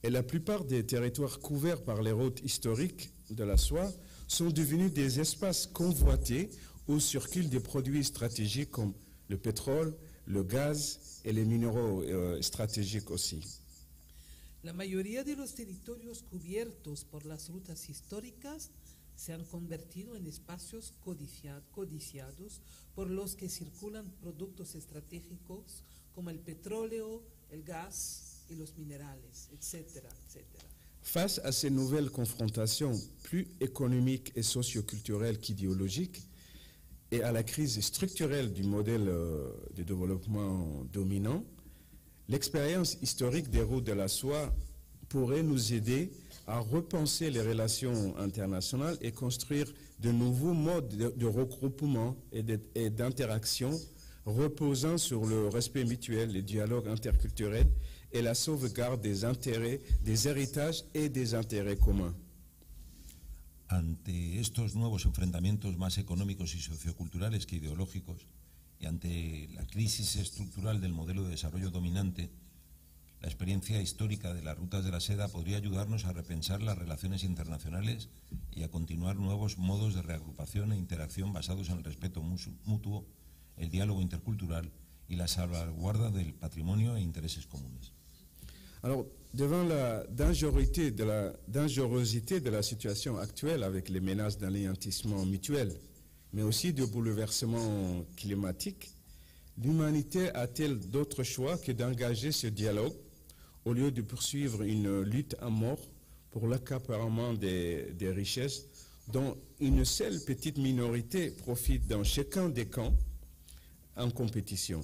Et la plupart des territoires couverts par les routes historiques de la soie sont devenus des espaces convoités où circulent des produits stratégiques comme le pétrole, le gaz et les minéraux euh, stratégiques aussi. La mayoría de los territorios cubiertos por las rutas históricas se han convertido en espacios codicia- codiciados por los que circulan productos estratégicos como el petróleo, el gas y los minerales, etcétera, etcétera. Face à ces nouvelles confrontations plus économiques et socioculturelles qu'idéologiques et à la crise structurelle du modèle euh, de développement dominant, l'expérience historique des routes de la soie pourrait nous aider à repenser les relations internationales et construire de nouveaux modes de, de regroupement et, de, et d'interaction reposant sur le respect mutuel, le dialogue interculturel et la sauvegarde des intérêts, des héritages et des intérêts communs. Ante estos nuevos enfrentamientos más económicos y socioculturales que ideológicos, y ante la crisis estructural del modelo de desarrollo dominante, la experiencia histórica de las rutas de la seda podría ayudarnos a repensar las relaciones internacionales y a continuar nuevos modos de reagrupación e interacción basados en el respeto mutuo, el diálogo intercultural y la salvaguarda del patrimonio e intereses comunes. Alors, devant la dangerosité de la, dangerosité de la situation actuelle avec les menaces d'anéantissement mutuel, mais aussi de bouleversement climatique, l'humanité a-t-elle d'autre choix que d'engager ce dialogue au lieu de poursuivre une lutte à mort pour l'accaparement des, des richesses dont une seule petite minorité profite dans chacun des camps en compétition?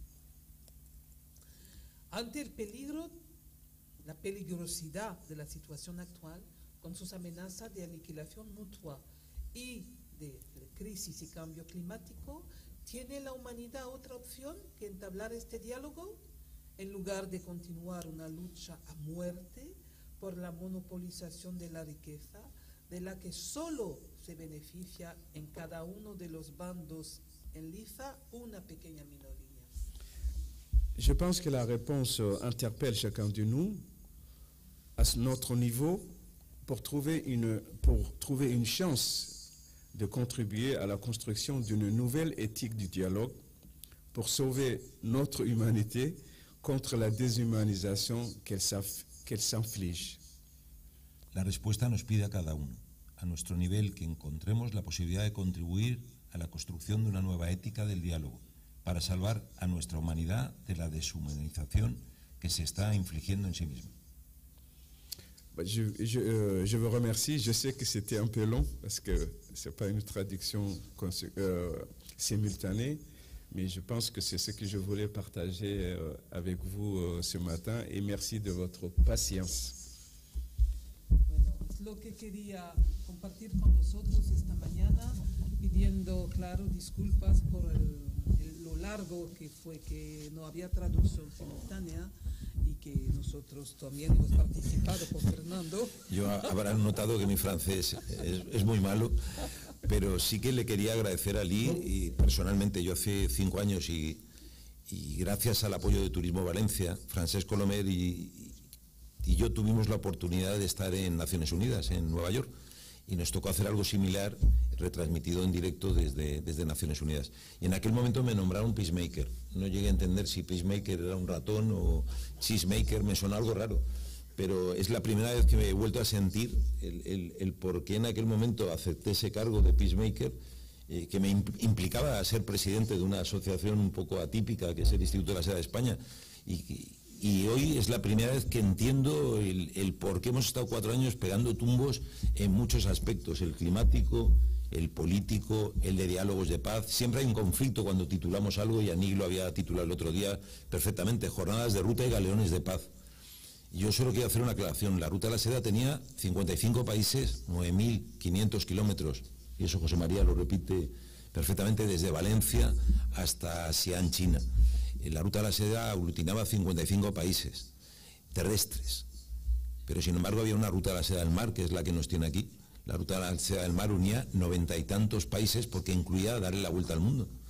Ante el peligro, la peligrosidad de la situación actual, con sus amenazas de aniquilación mutua y de, de crisis y cambio climático, ¿tiene la humanidad otra opción que entablar este diálogo en lugar de continuar una lucha a muerte por la monopolización de la riqueza, de la que solo se beneficia en cada uno de los bandos en liza una pequeña minoría? Je pense que la réponse interpelle chacun de nous à notre niveau pour trouver une, pour trouver une chance de contribuer à la construction d'une nouvelle éthique du dialogue pour sauver notre humanité contre la déshumanisation qu'elle qu'elle s'inflige. La respuesta nos pide a cada uno, a nuestro nivel, que encontremos la posibilidad de contribuir a la construcción de una nueva ética del diálogo para salvar a nuestra humanidad de la deshumanización que se está infligiendo en sí misma. Je, je, euh, je vous remercie. Je sais que c'était un peu long parce que ce n'est pas une traduction euh, simultanée, mais je pense que c'est ce que je voulais partager euh, avec vous euh, ce matin et merci de votre patience. Bueno, es lo que quería compartir con nosotros esta mañana, pidiendo, claro, disculpas por el, el, lo largo que fue, que no había traducción simultánea y que nosotros también hemos participado con Fernando. Yo habrán notado que mi francés es, es muy malo, pero sí que le quería agradecer a Lee, y personalmente yo hace cinco años y, y gracias al apoyo de Turismo Valencia, Francesc Colomer y, y yo tuvimos la oportunidad de estar en Naciones Unidas, en Nueva York, y nos tocó hacer algo similar, retransmitido en directo desde, desde Naciones Unidas. Y en aquel momento me nombraron peacemaker. No llegué a entender si peacemaker era un ratón o cheesemaker, me sonó algo raro. Pero es la primera vez que me he vuelto a sentir el, el, el por qué en aquel momento acepté ese cargo de peacemaker, eh, que me implicaba ser presidente de una asociación un poco atípica, que es el Instituto de la Seda de España. Y, Y hoy es la primera vez que entiendo el, el por qué hemos estado cuatro años pegando tumbos en muchos aspectos, el climático, el político, el de diálogos de paz. Siempre hay un conflicto cuando titulamos algo, y Anik lo había titulado el otro día perfectamente, Jornadas de Ruta y Galeones de Paz. Y yo solo quiero hacer una aclaración. La Ruta de la Seda tenía cincuenta y cinco países, nueve mil quinientos kilómetros, y eso José María lo repite perfectamente, desde Valencia hasta Xi'an, China. La Ruta de la Seda aglutinaba cincuenta y cinco países terrestres, pero sin embargo había una Ruta de la Seda del Mar, que es la que nos tiene aquí. La Ruta de la Seda del Mar unía noventa y tantos países porque incluía darle la vuelta al mundo.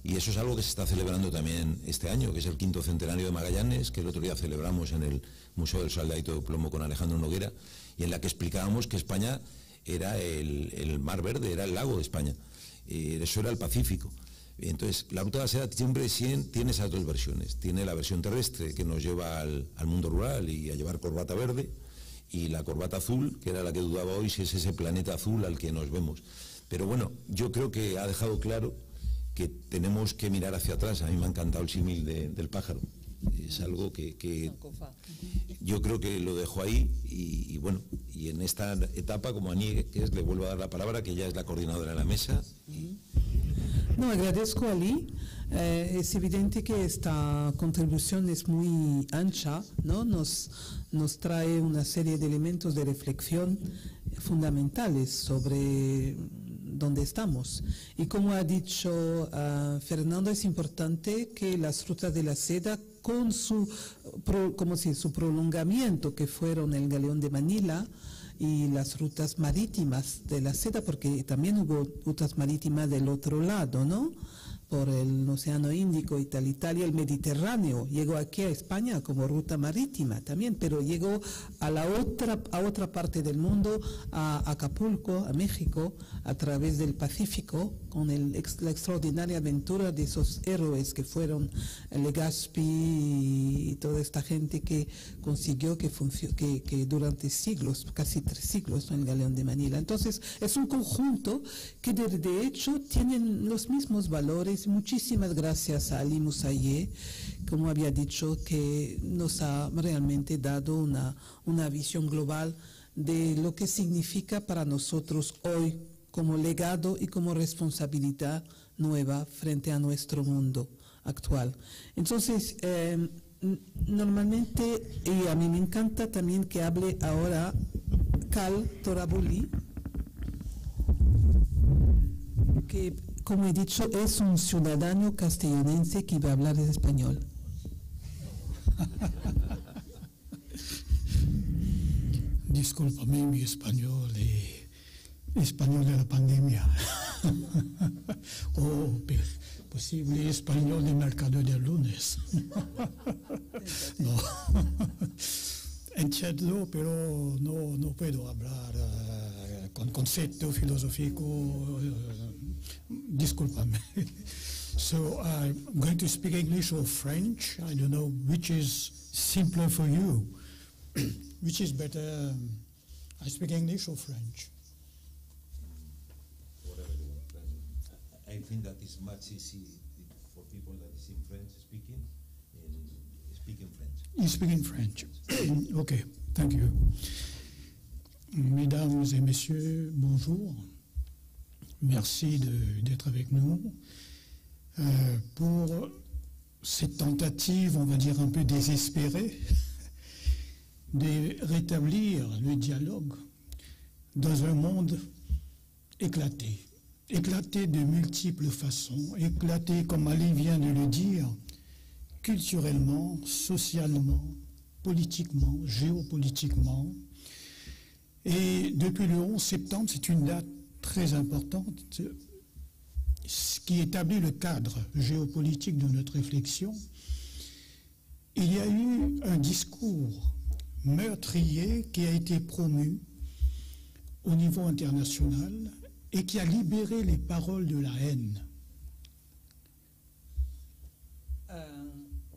Y eso es algo que se está celebrando también este año, que es el quinto centenario de Magallanes, que el otro día celebramos en el Museo del Soldadito de Plomo con Alejandro Noguera, y en la que explicábamos que España era el, el Mar Verde, era el lago de España, eh, eso era el Pacífico. Entonces, la Ruta de la Seda siempre tiene esas dos versiones. Tiene la versión terrestre, que nos lleva al, al mundo rural y a llevar corbata verde, y la corbata azul, que era la que dudaba hoy si es ese planeta azul al que nos vemos. Pero bueno, yo creo que ha dejado claro que tenemos que mirar hacia atrás. A mí me ha encantado el símil de, del pájaro. Es algo que, que yo creo que lo dejo ahí y, y bueno, y en esta etapa, como a Niegues, le vuelvo a dar la palabra, que ya es la coordinadora de la mesa. Y... No, agradezco a Ali. Eh, es evidente que esta contribución es muy ancha, ¿no? Nos, nos trae una serie de elementos de reflexión fundamentales sobre dónde estamos. Y como ha dicho uh, Fernando, es importante que las rutas de la seda, con su, pro, como si, su prolongamiento, que fueron el Galeón de Manila, y las rutas marítimas de la seda, porque también hubo rutas marítimas del otro lado, ¿no? Por el Océano Índico y tal, Italia, el Mediterráneo, llegó aquí a España como ruta marítima también, pero llegó a la otra, a otra parte del mundo, a Acapulco, a México, a través del Pacífico, con el, la extraordinaria aventura de esos héroes que fueron Legazpi y toda esta gente que consiguió que, que, que durante siglos, casi tres siglos, en el Galeón de Manila. Entonces, es un conjunto que de, de hecho tienen los mismos valores. Muchísimas gracias a Ali Moussaïeh, como había dicho, que nos ha realmente dado una, una visión global de lo que significa para nosotros hoy como legado y como responsabilidad nueva frente a nuestro mundo actual. Entonces, eh, normalmente, y a mí me encanta también que hable ahora Cal Torabuli, que, como he dicho, es un ciudadano castellonense que va a hablar en español. Discúlpame mi español, eh, español de la pandemia. O posible español de mercado de lunes. No. Entiendo, pero no, no puedo hablar uh, con concepto filosófico. Uh, discúlpame. So I'm going to speak English or French. I don't know which is simpler for you. Which is better? Um, I speak English or French? Whatever you want. I think that is much easy for people that is in French speaking, in speaking French. You speak in French. Okay, thank you. Mesdames et messieurs, bonjour. Merci d'être avec nous euh, pour cette tentative, on va dire un peu désespérée, de rétablir le dialogue dans un monde éclaté, éclaté de multiples façons, éclaté, comme Ali vient de le dire, culturellement, socialement, politiquement, géopolitiquement. Et depuis le onze septembre, c'est une date très importante, ce qui établit le cadre géopolitique de notre réflexion. Il y a eu un discours meurtrier qui a été promu au niveau international et qui a libéré les paroles de la haine. Uh,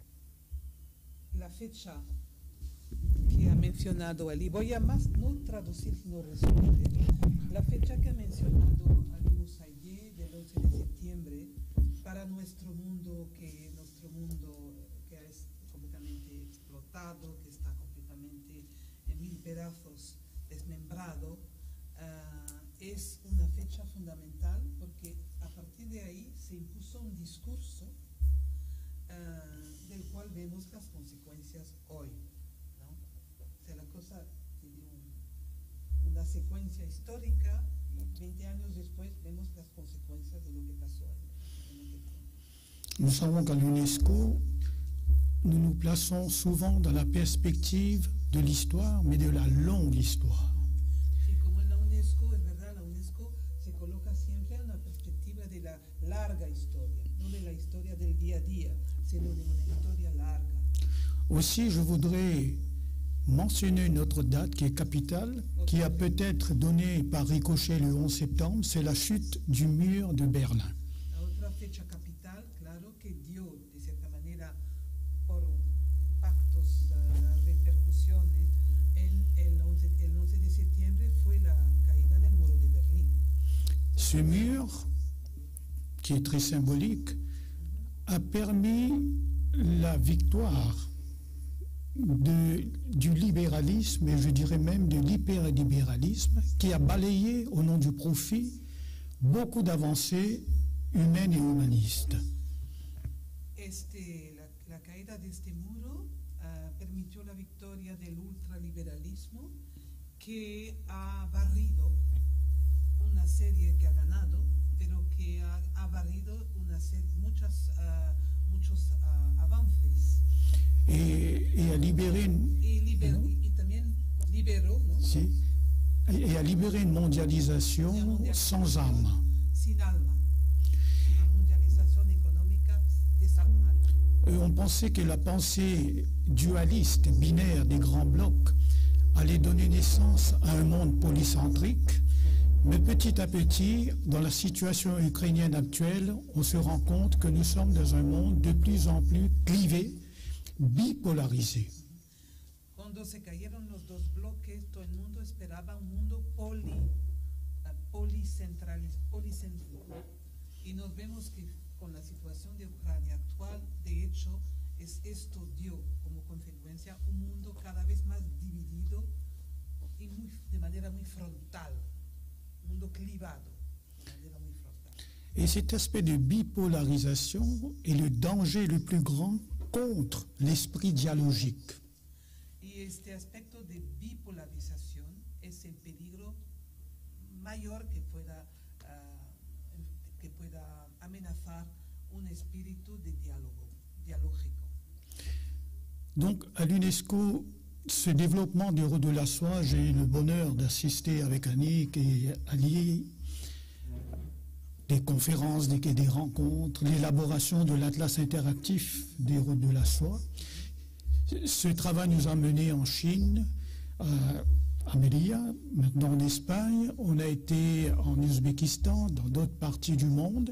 la fecha que ha mencionado Ali, voy a más no traducir sino resumir. La fecha que ha mencionado Ali Moussaïeh del once de septiembre para nuestro mundo, que nuestro mundo que es completamente explotado, que está completamente en mil pedazos, desmembrado, uh, es una fecha fundamental porque a partir de ahí se impuso un discurso uh, del cual vemos las consecuencias hoy, ¿no? O sea, la cosa tiene un, una secuencia histórica y veinte años después vemos las consecuencias de lo que pasó ahí. Nous savons qu'à l'UNESCO, nous nous plaçons souvent dans la perspective de l'histoire, mais de la longue histoire. Sí, como en la UNESCO, es verdad, la UNESCO se coloca siempre en la perspectiva de la larga larga historia, no de la historia del día a día, sino de una historia larga. Aussi, je voudrais mentionner une autre date qui est capitale, qui a peut-être donné par ricochet le onze septembre, c'est la chute du mur de Berlin. La otra fecha capital, claro, que dio de cierta manera por impactos, uh, repercusiones, en el once, el once de septiembre fue la caída del muro de Berlín. Ce mur, qui est très symbolique, a permis la victoire de, du libéralisme, et je dirais même de l'hyperlibéralisme, qui a balayé au nom du profit beaucoup d'avancées humaines et humanistes. Este, la, la caída de este muro uh, permitió la victoria del ultraliberalismo que ha barrido una serie que ha ganado, pero que ha, ha barrido una serie, muchas, uh, muchos uh, avances. Et, et a libéré une, y, liber, y, y también liberó, ¿no? si, et a libéré une mondialisation sans âme. Sin alma. Una mundialización económica desalmada. Euh, on pensait que la pensée dualiste, binaire des grands blocs allait donner naissance à un monde polycentrique, mais petit à petit, dans la situation ukrainienne actuelle, on se rend compte que nous sommes dans un monde de plus en plus clivé, bipolarisé. Cuando se cayeron los dos bloques, todo el mundo esperaba un mundo poli, policentralizado, policéntrico. Y nos vemos que con la situación de Ucrania actual, de hecho, es, esto dio como consecuencia un mundo cada vez más dividido y muy, de manera muy frontal, un mundo clivado, de manera muy frontal. Et cet aspect de bipolarisation est le danger le plus grand contre l'esprit dialogique. Y este aspecto de bipolarización es el peligro mayor que pueda, uh, que pueda amenazar un espíritu de diálogo, dialógico. Donc, à l'UNESCO, ce développement du rôle de la soie, j'ai eu le bonheur d'assister avec Annick et Ali des conférences, des, des rencontres, l'élaboration de l'atlas interactif des routes de la soie. Ce travail nous a menés en Chine, euh, à Melilla, maintenant en Espagne. On a été en Ouzbékistan, dans d'autres parties du monde,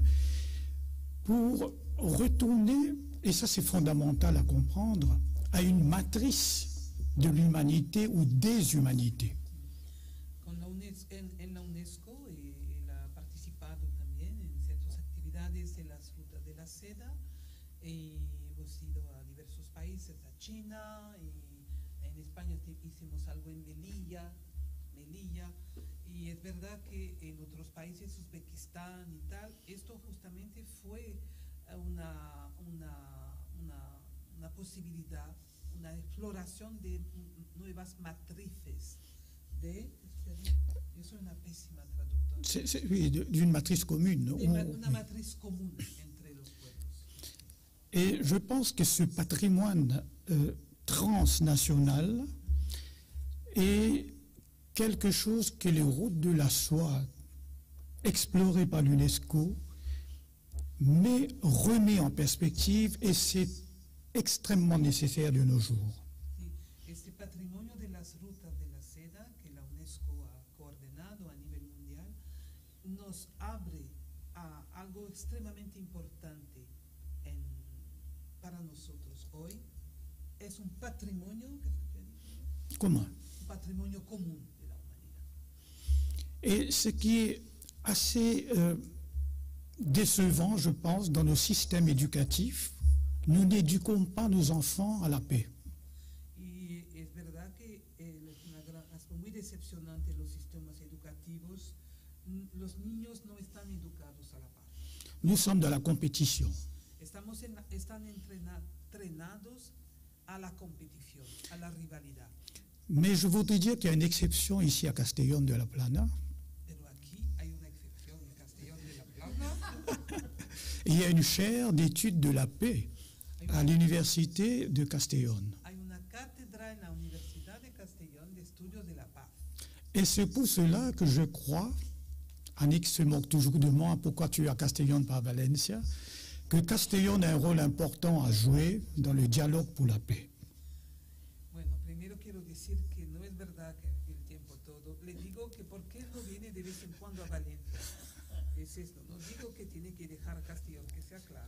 pour retourner, et ça c'est fondamental à comprendre, à une matrice de l'humanité ou des humanités. Con la UNESCO, en, en la UNESCO él ha participado también en ciertas actividades de las rutas de la seda y hemos ido a diversos países, a China, y en España hicimos algo en Melilla, Melilla, y es verdad que en otros países, Uzbekistán y tal, esto justamente fue una, una, una, una posibilidad, una exploración de nuevas matrices, de, yo soy una pésima traductora. C'est, c'est, oui, d'une matrice commune. De ma, una matrice común entre los pueblos. Et je pense que ce patrimoine euh, transnational est quelque chose que les routes de la soie, explorées par l'UNESCO, mais remet en perspective, et c'est extrêmement nécessaire de nos jours. Este patrimonio de las rutas de la seda que la UNESCO ha coordinado a nivel mundial nos abre a algo extremadamente importante en, para nosotros hoy. Es un patrimonio, Comment? un patrimonio común de la humanidad. Et ce qui est assez euh, décevant, je pense, dans nos systèmes éducatifs, nous n'éduquons pas nos enfants à la paix. Y es verdad que eh, es una gran, es muy decepcionante los sistemas educativos. Los niños no están educados a la paz. Nous sommes dans la compétition. Estamos en, están entrena, entrenados a la competición, a la rivalidad. Mais je voudrais dire qu'il y a une exception ici à Castellón de la Plana. Pero aquí hay una excepción en Castellón de la Plana. Il y a une chaire d'études de la paix à l'université de Castellón. Hay una cátedra en la Universidad de Castellón de Estudios de la Paz. Et c'est pour cela que je crois Annick se moque toujours de moi, pourquoi tu es à Castellón par Valencia, que Castellón a un rôle important à jouer dans le dialogue pour la paix. Bueno, primero quiero decir que no es verdad que el tiempo todo. Le digo que por qué no viene de vez en cuando a Valencia. Es esto, no digo que tiene que dejar Castellón, que sea claro.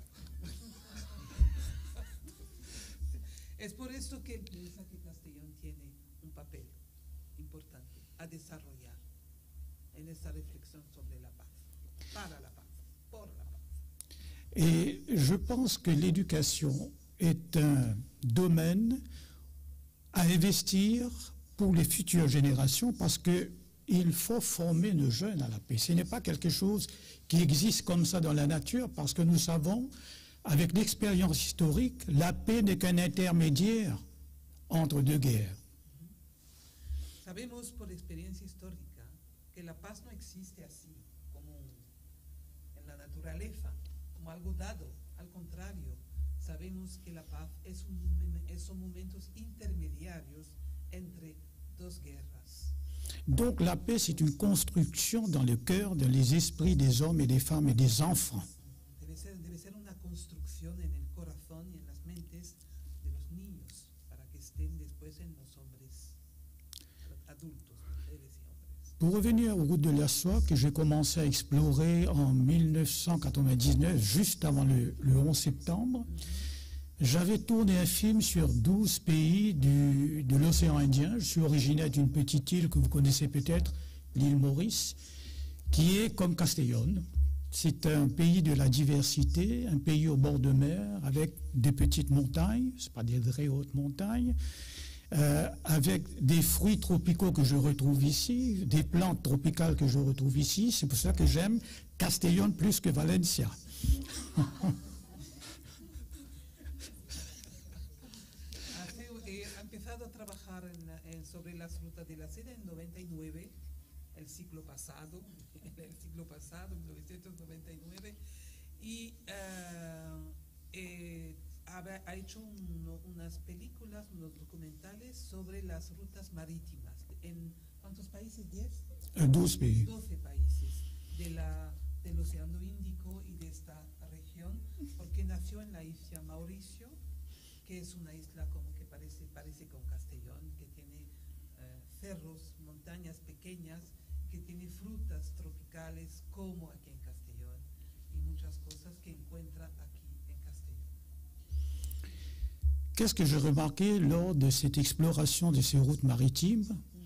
Es por esto que piensa que Castellón tiene un papel importante a desarrollar en esta reflexión sobre la paz, para la paz, por la paz. Et je pense que l'éducation est un domaine à investir pour les futures générations parce qu'il faut former nos jeunes à la paix. Ce n'est pas quelque chose qui existe comme ça dans la nature parce que nous savons, avec l'expérience historique, la paix n'est qu'un intermédiaire entre deux guerres. Sabemos por experiencia histórica que la paz no existe así, como en la naturaleza, como algo dado. Al contrario, sabemos que la paz es un, son momentos intermediarios entre dos guerras. Donc la paix, c'est une construction dans le cœur, dans les esprits des hommes et des femmes et des enfants. Debe ser, debe ser una construcción en el corazón y en las mentes de los niños para que estén después en los hombres adultos, mujeres y hombres. Pour revenir aux routes de la soie que j'ai commencé à explorer en mille neuf cent quatre-vingt-dix-neuf, juste avant le, le onze septembre, j'avais tourné un film sur douze pays du, de l'océan Indien. Je suis originaire d'une petite île que vous connaissez peut-être, l'île Maurice, qui est comme Castellón. C'est un pays de la diversité, un pays au bord de mer, avec des petites montagnes, ce pas des très hautes montagnes, euh, avec des fruits tropicaux que je retrouve ici, des plantes tropicales que je retrouve ici. C'est pour ça que j'aime Castellón plus que Valencia. He empezado a trabajar en, en, sobre las rutas de la seda en noventa y nueve, el siglo pasado, el siglo pasado, mil novecientos noventa y nueve, y uh, eh, ha, ha hecho un, unas películas, unos documentales sobre las rutas marítimas. ¿En cuántos países? ¿diez? doce países. doce países de la, del Océano Índico y de esta región, porque nació en la isla Mauricio, que es una isla como que parece, parece con Castellón, que tiene eh, cerros, montañas pequeñas, que tiene frutas tropicales como aquí en Castellón y muchas cosas que encuentra aquí en Castellón. Qu'est-ce que j'ai remarqué lors de cette exploration de ces routes maritimes?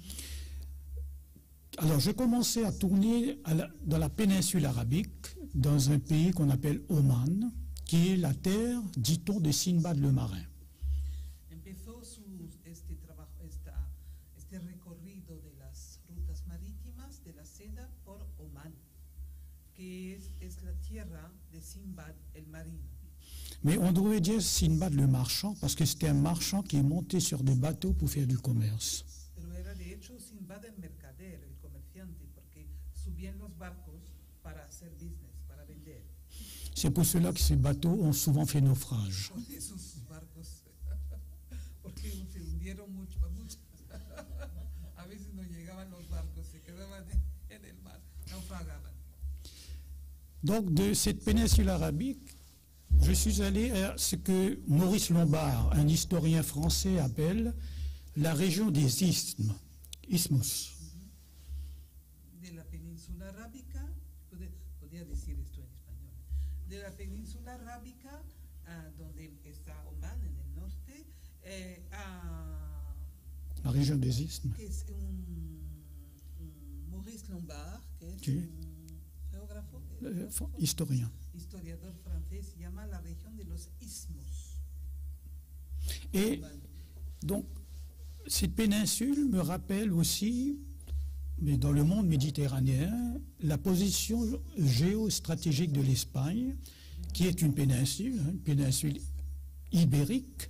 Alors, j'ai commencé à tourner à la, dans la péninsule arabique, dans un pays qu'on appelle Oman, qui est la terre, dit-on, de Sinbad le marin. Empezó su, este, trabajo, esta, este recorrido de las rutas marítimas de la seda por Oman, que es, es la tierra de Sinbad el marino. Mais on devrait dire Sinbad le marchand, parce que c'était un marchand qui est monté sur des bateaux pour faire du commerce. Pero era de hecho Sinbad el mercader, el comerciante, porque subían los barcos para hacer business, para vender. C'est pour cela que ces bateaux ont souvent fait naufrage. Por eso sus barcos, porque se hundieron mucho, mucho. A veces no llegaban los barcos, se quedaban en el mar, naufragaban. Donc de cette péninsule arabique, je suis allé à ce que Maurice Lombard, un historien français, appelle la région des isthmes, isthmus. De la península arábica, podría decir esto en español, de la península arábica, uh, donde está Oman en el norte, eh, a, la région des isthmes. Que es un, un Maurice Lombard, que es Sí. un geógrafo, Euh, historien. historiador francés, se llama la región de los isthmus. Et donc, cette péninsule me rappelle aussi, mais dans le monde méditerranéen, la position géostratégique de l'Espagne, qui est une péninsule, hein, une péninsule ibérique,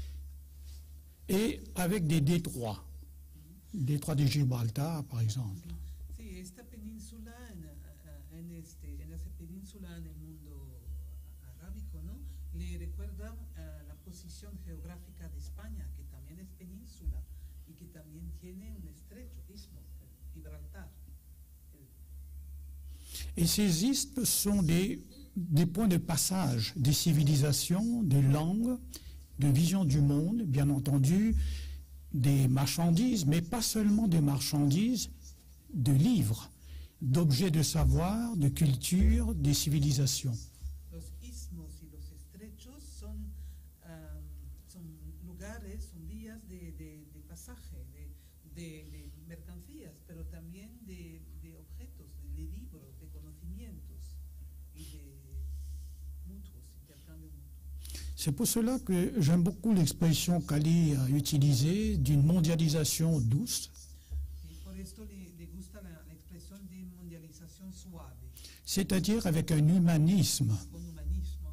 et avec des détroits, le détroit de Gibraltar, par exemple. Sí, esta península, en, en, este, en esa península en el mundo arábico, ¿no? Le recuerda uh, la posición geográfica de España, que también es península y que también tiene un estrecho istmo, Gibraltar. Et ces isthmes sont des, des points de passage des civilisations, des langues, de vision du monde, bien entendu, des marchandises, mais pas seulement des marchandises, de livres, d'objets de savoir, de culture, des civilisations. Los istmos y los estrechos son, um, son lugares, son vías de, de, de pasaje, de, de, de mercancías, pero también de, de objetos, de, de libros, de conocimientos y de mutuos, intercambio mutuo. C'est pour cela que j'aime beaucoup l'expression qu'Ali a utilisée d'une mondialisation douce. Y por esto le, le gusta la, la expresión de mundialización suave, C'est-à-dire avec un humanisme. con humanismo.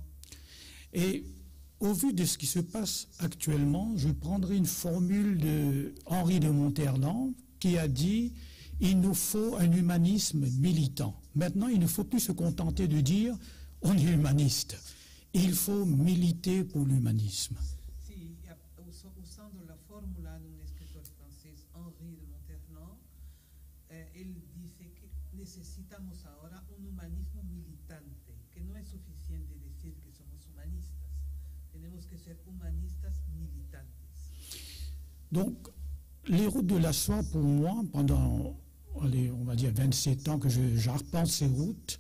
Et au vu de ce qui se passe actuellement, je prendrai une formule de Henri de Monterland qui a dit « Il nous faut un humanisme militant ». Maintenant, il ne faut plus se contenter de dire « On est humaniste ». Il faut militer pour l'humanisme. Sí, y a- uso- usando la fórmula de un escritor francés, Henri de Monterland, eh, él dice que necesitamos ahora un humanismo militante, que no es suficiente decir que somos humanistas, tenemos que ser humanistas militantes. Donc, les routes de la soie, pour moi, pendant, allez, on va dire vingt-sept ans que je- j'arpente ces routes,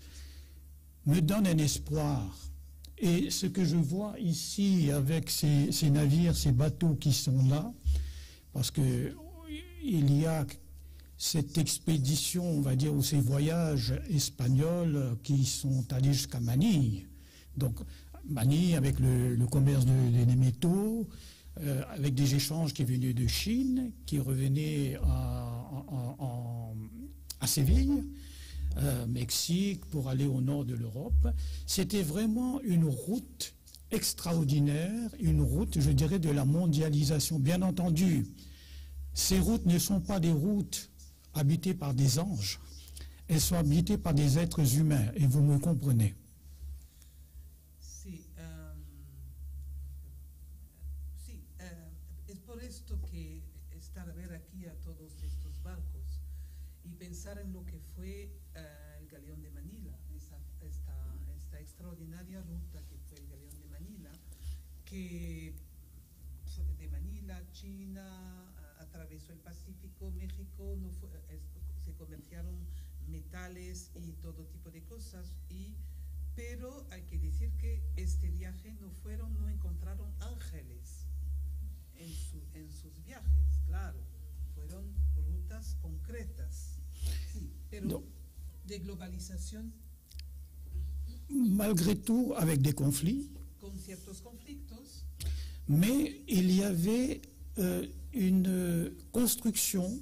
me donnent un espoir. Et ce que je vois ici avec ces, ces navires, ces bateaux qui sont là, parce que il y a cette expédition, on va dire, ou ces voyages espagnols qui sont allés jusqu'à Manille. Donc, Manille avec le, le commerce de, de- des métaux, euh, avec des échanges qui venaient de Chine, qui revenaient à, en- en- à Séville, euh, Mexique, pour aller au nord de l'Europe. C'était vraiment une route extraordinaire, une route, je dirais, de la mondialisation. Bien entendu, ces routes ne sont pas des routes habitées par des anges, elles sont habitées par des êtres humains, et vous me comprenez. Sí, em, sí, eh, es por esto que estar a ver aquí a todos estos barcos y pensar en lo que fue eh, el Galeón de Manila, esa- esta, esta extraordinaria ruta que fue el Galeón de Manila, que fue de Manila, China, a- atravesó el Pacífico, México, no fue- es- se comerciaron metales y todo tipo de cosas, y, pero hay que decir que este viaje no fueron, no encontraron ángeles en, su- en sus viajes, claro, fueron rutas concretas, sí, pero No. de globalización Malgré tout, avec des conflits, con ciertos conflictos, mais il y avait euh, une euh, construction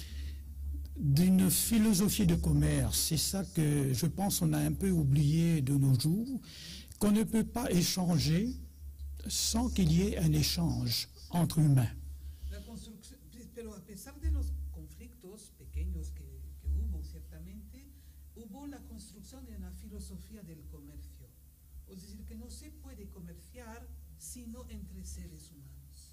d'une philosophie de commerce. C'est ça que je pense on a un peu oublié de nos jours, qu'on ne peut pas échanger sans qu'il y ait un échange entre humains. la construcción, pero a pesar de los conflictos pequeños que, que hubo ciertamente, hubo la construcción de una filosofía del comercio. Es decir, que no se puede comerciar sino entre seres humanos.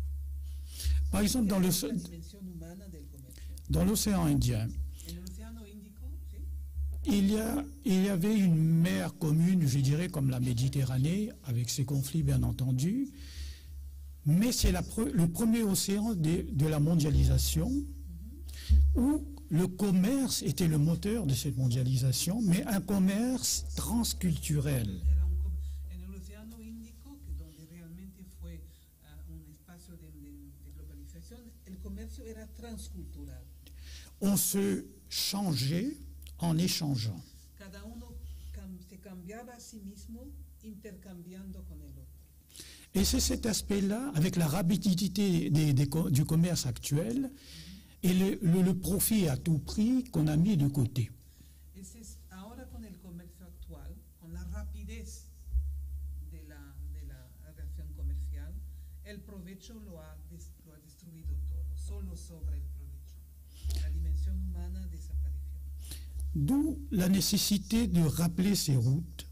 Par exemple, dans le- la dimensión humana del comercio. dans l'océan Indien, En el Océano Índico, ¿sí? il y, a, il y avait une mer commune, je dirais, comme la Méditerranée, avec ses conflits bien entendu, mais c'est la pre- le premier océan de, de la mondialisation, où le commerce était le moteur de cette mondialisation, mais un commerce transculturel. Era un com- en el Océano Índico, que donde realmente fue ah, un espacio de, de- de globalización, el comercio era transcultural. On se changeait en échangeant. Cada uno cam- se cambiaba a sí mismo intercambiando con el otro. Et c'est cet aspect-là, avec la rapidité des- des co- du commerce actuel, et le, le- le profit à tout prix qu'on a mis de côté. Ese es, ahora con el comercio actual, con la rapidez de la, de la relación comercial, el provecho lo ha, des- lo ha destruido todo, solo sobra el provecho. La dimensión humana desapareció. D'où la nécessité de rappeler ces routes,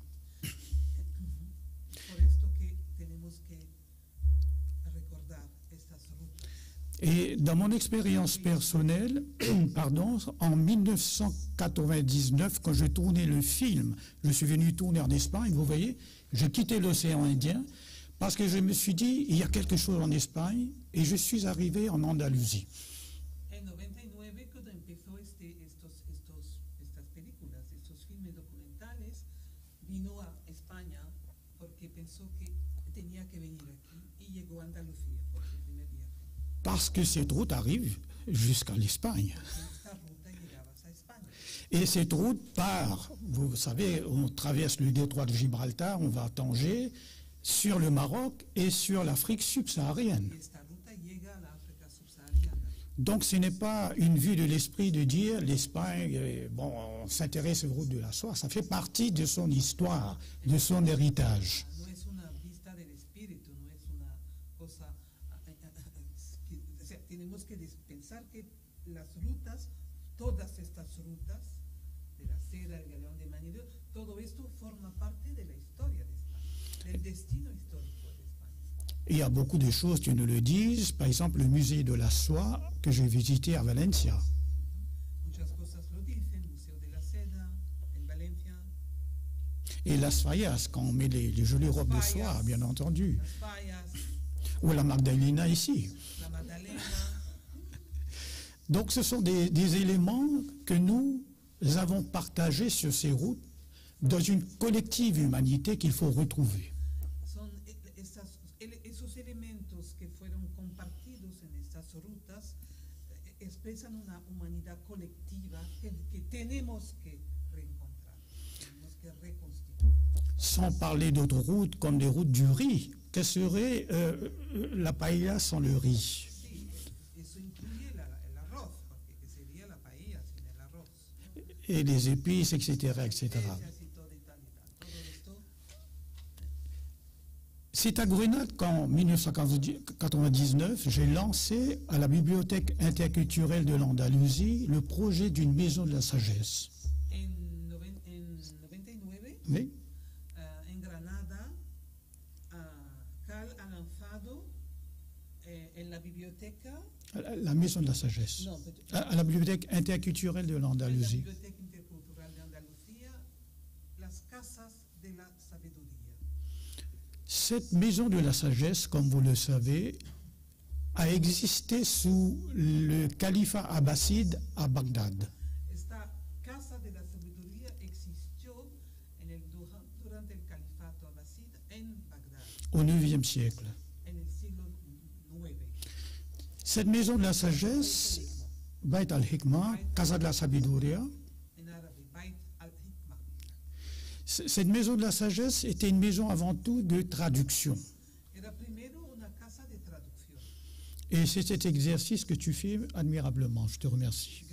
Por esto que tenemos que recordar estas rutas. Et dans mon expérience personnelle, pardon, en mille neuf cent quatre-vingt-dix-neuf, quand je tournais le film, je suis venu tourner en Espagne, vous voyez, j'ai quitté l'océan Indien parce que je me suis dit, il y a quelque chose en Espagne, et je suis arrivé en Andalousie. En noventa y nueve, cuando empezó este, estos, estos, estas películas, estos filmes documentales, vino a España porque pensó que tenía que venir aquí y llegó a Andalucía por su primer viaje. Parce que cette route arrive jusqu'à l'Espagne. Esta ruta llegaba a España. Et cette route part, vous savez, on traverse le détroit de Gibraltar, on va à Tanger, sur le Maroc et sur l'Afrique subsaharienne. Esta ruta llega a la África subsahariana. Donc ce n'est pas une vue de l'esprit de dire l'Espagne, euh, bon, on s'intéresse aux routes de la soie, ça fait partie de son histoire, de son héritage. No es una vista del espíritu, no es una cosa que, o sea, tenemos que pensar que las rutas, todas estas rutas de la seda, el galeón de Manillo, todo esto forma parte de la historia de España, del destino histórico de España. Il y a beaucoup de choses qui nous le disent, par exemple le musée de la soie que j'ai visité à Valencia. Muchas cosas lo dicen, Museo de la Seda en Valencia, Et las fallas, quand on met les, les jolies robes de soie, bien entendu. las Fallas, Ou la Magdalena ici. la Magdalena. Donc ce sont des, des éléments que nous avons partagés sur ces routes dans une collective humanité qu'il faut retrouver. Son esas, esos elementos que fueron compartidos en estas rutas eh, expresan una humanidad colectiva que, que tenemos que reencontrar, tenemos que reconstituir. Sans parler d'autres routes comme des routes du riz. Que serait euh, la paella sans le riz? Sí, eso incluye la, el arroz, porque que sería la paella sin el arroz. Et les épices, et cetera, et cetera. Especias y todo y tal y tal. Todo esto. C'est à Grenade qu'en mille neuf cent quatre-vingt-dix-neuf, j'ai lancé à la Bibliothèque interculturelle de l'Andalousie le projet d'une maison de la sagesse. En, noven, en noventa y nueve, Oui. uh, en Granada, uh, Cal ha lanzado eh, en la biblioteca, La, la maison de la sagesse. no, pero- À, à la Bibliothèque interculturelle de en la l'Andalousie. Biblioteca Intercultural de Andalucía, las casas de la sabiduría. Cette maison de la sagesse, comme vous le savez, a existé sous le califat abbasside à Bagdad. Esta casa de la sabiduría existió en el, dura- durante el califato abbasid en Bagdad, Au neuvième siècle. en el siglo nueve. Cette maison de la sagesse, Bait al-Hikmah, Casa de la Sabiduria, En árabe, Bait al-Hikmah. c- cette maison de la sagesse était une maison avant tout de traduction. Era primero una casa de traducción. Et c'est cet exercice que tu fais admirablement. Je te remercie.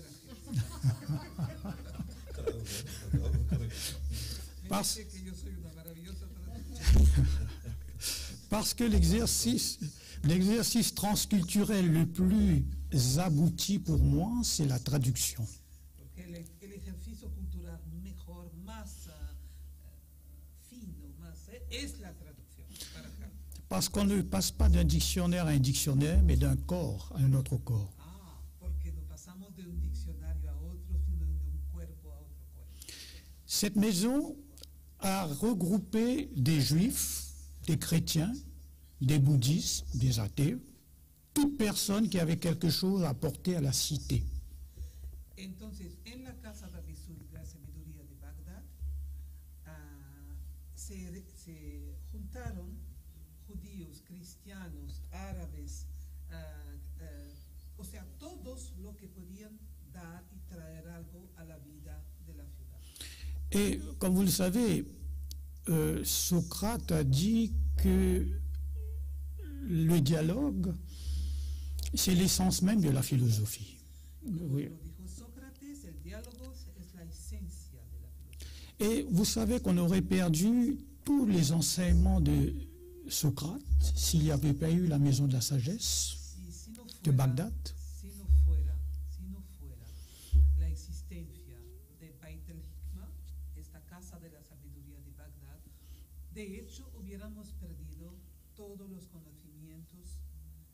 Parce, Me dice que yo soy una maravillosa traductora. parce que l'exercice, l'exercice transculturel le plus abouti pour moi, c'est la traduction. Porque el, el ejercicio cultural mejor, más ah, eh, fino, más, eh, es la traducción para acá. Parce qu'on ne passe pas d'un dictionnaire à un dictionnaire, mais d'un corps à un autre corps. Ah, porque no pasamos de un diccionario a otro, sino de un cuerpo a otro cuerpo. Cette maison a regroupé des juifs, des chrétiens, des bouddhistes, des athées, toute personne qui avait quelque chose à apporter à la cité. Entonces, en la casa de la sabiduría de Bagdad, ah, se, se juntaron judíos, cristianos, árabes, ah, ah, o sea, todos los que podían dar y traer algo a la vida de la ciudad. Et comme vous le savez, euh, Socrate a dit que le dialogue, c'est l'essence même de la philosophie. Oui. Lo dijo Sócrates, el diálogo es la esencia de la filosofía. Et vous savez qu'on aurait perdu tous les enseignements de Socrate s'il n'y avait pas eu la maison de la sagesse Y si no de fuera, Bagdad. si no fuera, si no fuera la existencia de Bait al-Hikmah, esta casa de la sabiduría de Bagdad, de hecho hubiéramos perdido todos los conocimientos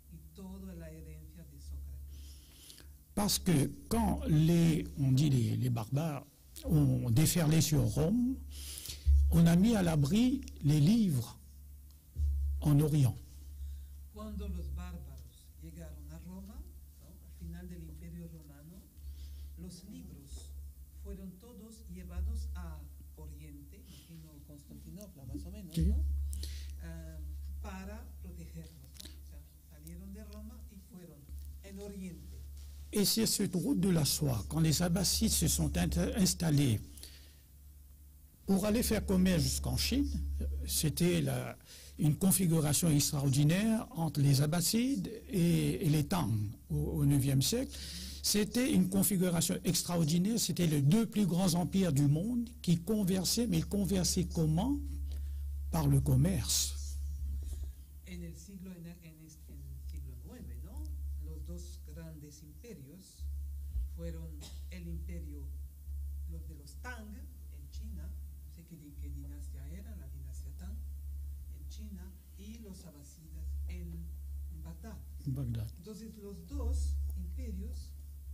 y toda la herencia de Sócrates. Parce que quand les, on dit les, les barbares ont déferlé sur Rome, on a mis à l'abri les livres en Orient. Cuando los bárbaros llegaron a Roma, ¿no? Al final del Imperio Romano, los libros fueron todos llevados a Oriente, imagino Constantinopla más o menos, Sí. ¿no? Uh, para protegerlos, ¿no? O sea, salieron de Roma y fueron en Oriente. Et c'est cette route de la soie, quand les Abbassides se sont installés pour aller faire commerce jusqu'en Chine, c'était la, une configuration extraordinaire entre les Abbassides et, et les Tang au, au neuvième siècle. C'était une configuration extraordinaire, c'était les deux plus grands empires du monde qui conversaient, mais ils conversaient comment? Par le commerce. En el siglo, en el, en el siglo nueve, ¿no? Los dos grandes imperios fueron el imperio los de los Tang en China, no sé qué, qué dinastía era, la dinastía Tang en China, y los abasidas en Bagdad. Bagdad. Entonces los dos imperios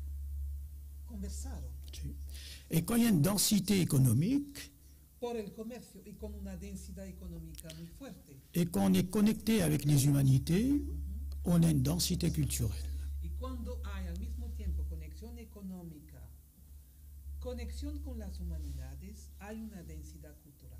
conversaron Et quand il y a une densité économique, por el comercio y con una densidad económica muy fuerte. et qu'on est connecté avec les humanités, on a une densité culturelle. Y cuando hay al mismo tiempo conexión económica, conexión con las humanidades, hay una densidad cultural.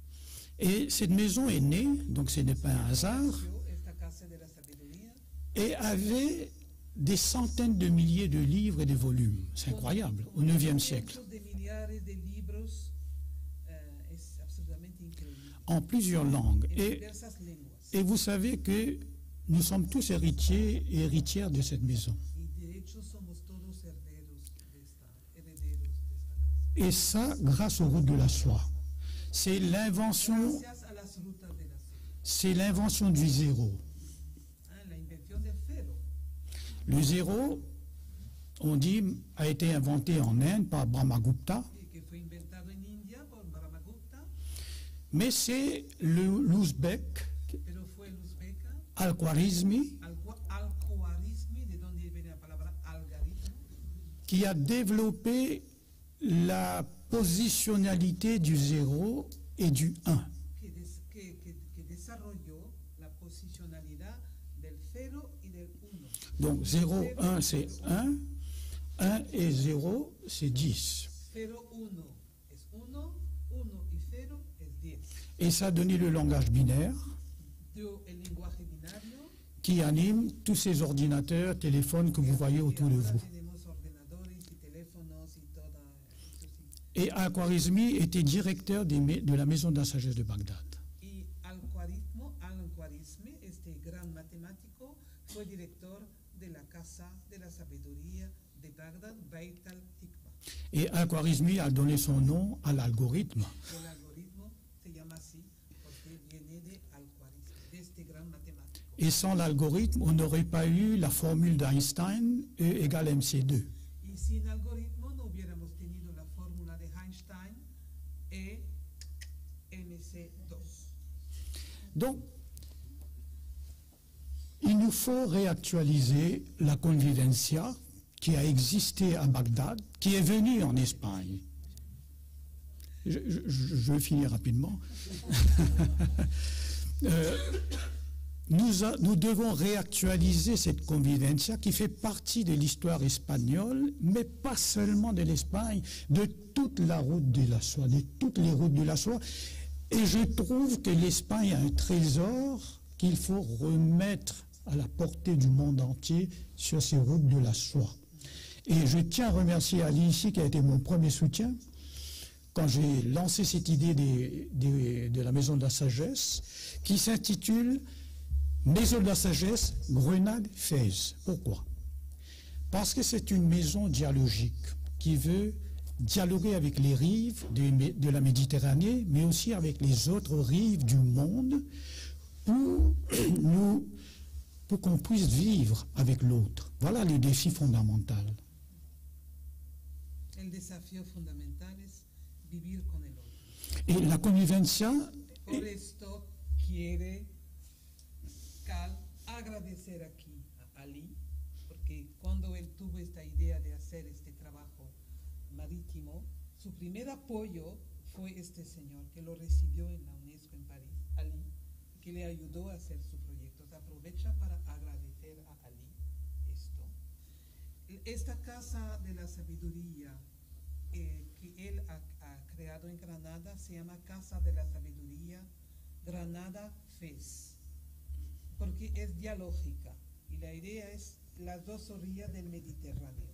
Et cette maison est née, donc ce n'est pas un hasard, Esta casa de la sabiduría, et avait des centaines de milliers de livres et de volumes. C'est incroyable, au neuvième siècle, cientos de millares de libros, eh, es absolutamente increíble, en plusieurs langues. en Et, diversas lenguas. et vous savez que nous sommes tous héritiers et héritières de cette maison. Y de hecho somos todos herederos de esta, herederos de esta casa. Et ça, grâce aux routes de la soie. C'est l'invention, Gracias a las rutas de la seda, c'est l'invention du zéro. ah, la invención del cero. Le zéro, on dit, a été inventé en Inde par Brahmagupta, Y que fue inventado en India por Brahmagupta, mais c'est le l'ouzbek pero fue el uzbeca, Al-Khwarizmi al-Khwarizmi, de donde viene la palabra algoritmo, qui a développé la positionnalité du zéro et du un. que, des, que, que, que desarrolló la posicionalidad del cero y del uno. Donc zéro, un, c'est un, un et zéro, c'est dix. cero, uno es uno, uno y cero es diez. Et ça a donné le langage binaire Dio el lenguaje binario. qui anime tous ces ordinateurs, téléphones que vous voyez autour de Ahora vous. tenemos ordenadores y teléfonos y toda eso sí. Et Al-Khwarizmi était directeur des ma- de la maison de la sagesse de Bagdad. Y al-Khwarizmo, al-Khwarizmi, este gran matemático, fue director de la Casa de la Sabiduría de Bagdad, Beit al-Hikmah. Et Al-Khwarizmi a donné son nom à l'algorithme. El algoritmo se llama así porque viene de al-Khwarizmi, de este gran matemático. Et sans l'algorithme, on n'aurait pas eu la formule d'Einstein, E égale M C deux. Y sin algoritmo no hubiéramos tenido la fórmula de Einstein, E M C dos. Donc, il nous faut réactualiser la convivencia qui a existé à Bagdad, qui est venue en Espagne. Je, je- je vais finir rapidement. Euh, nous, a- nous devons réactualiser cette convivencia qui fait partie de l'histoire espagnole, mais pas seulement de l'Espagne, de toute la route de la soie, de toutes les routes de la soie. Et je trouve que l'Espagne a un trésor qu'il faut remettre à la portée du monde entier sur ces routes de la soie. Et je tiens à remercier Ali ici, qui a été mon premier soutien, quand j'ai lancé cette idée des- des- de la Maison de la Sagesse, qui s'intitule Maison de la Sagesse, Grenade-Fès. Pourquoi? Parce que c'est une maison dialogique qui veut dialoguer avec les rives de, de la Méditerranée, mais aussi avec les autres rives du monde, pour, nous, pour qu'on puisse vivre avec l'autre. Voilà le défi fondamental. El desafío fundamental es vivir con el otro. Et la convivencia, Por esto quiere Cal agradecer aquí a Ali, porque cuando él tuvo esta idea de hacer este trabajo marítimo, su primer apoyo fue este señor que lo recibió en la UNESCO en París, Ali, que le ayudó a hacer su proyecto. Se aprovecha para agradecer a Ali esto. Esta Casa de la Sabiduría eh, que él ha, ha creado en Granada se llama Casa de la Sabiduría Granada Fez, porque es dialógica y la idea es las dos orillas del Mediterráneo,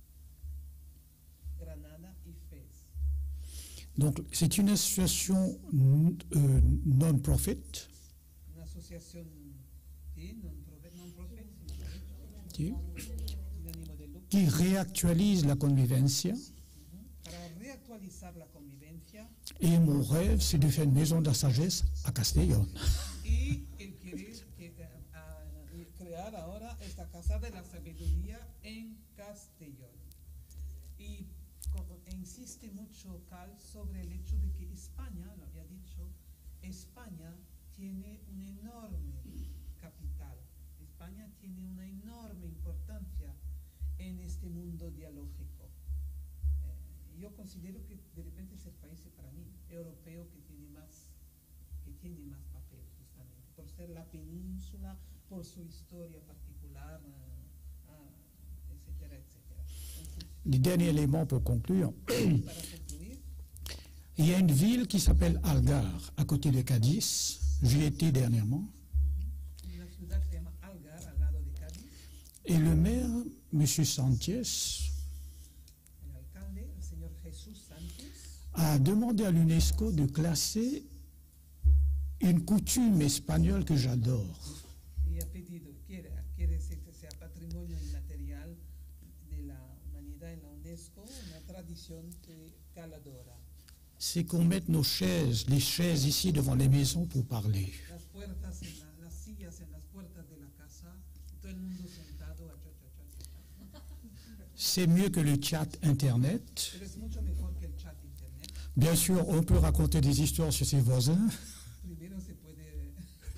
Granada y Fez. Donc, c'est une association euh, non-profit Una asociación ¿sí? non-profit, non-profit, qui, sin ánimo de lucro, qui réactualise la convivencia. para reactualizar la convivencia, Et mon rêve, c'est de faire une maison de la sagesse à Castellón. y él quiere que, a, a, crear ahora esta Casa de la Sabiduría en Castellón. Y co- insiste mucho Cal sobre el hecho de que España, lo había dicho, España tiene un enorme capital. España tiene una enorme importancia en este mundo dialógico. Eh, yo considero que de repente es el país para mí europeo que tiene más que tiene más papel, justamente por ser la península, por su historia particular, ah, ah, etcétera, etcétera. Entonces, Le dernier élément pour conclure, para concluir, il y a une ville qui s'appelle Algar, à côté de Cadiz. J'y étais dernièrement. una ciudad que se llama Algar, al lado de Cádiz. Et le maire, M. Sanchez, El alcalde, el señor Jesús Sánchez, a demandé à l'UNESCO de classer une coutume espagnole que j'adore. y ha pedido, quiere, quiere que sea patrimonio inmaterial de la humanidad en la UNESCO, una tradición que Cal adora. C'est qu'on mette nos chaises, les chaises ici devant les maisons pour parler. Las puertas, en la- las sillas en las puertas de la casa, todo el mundo sentado a cha, cha, cha, cha, cha. C'est mieux que le chat Internet. Pero es mucho mejor que el chat internet. Bien sûr, on peut raconter des histoires sur ses voisins, Primero se puede,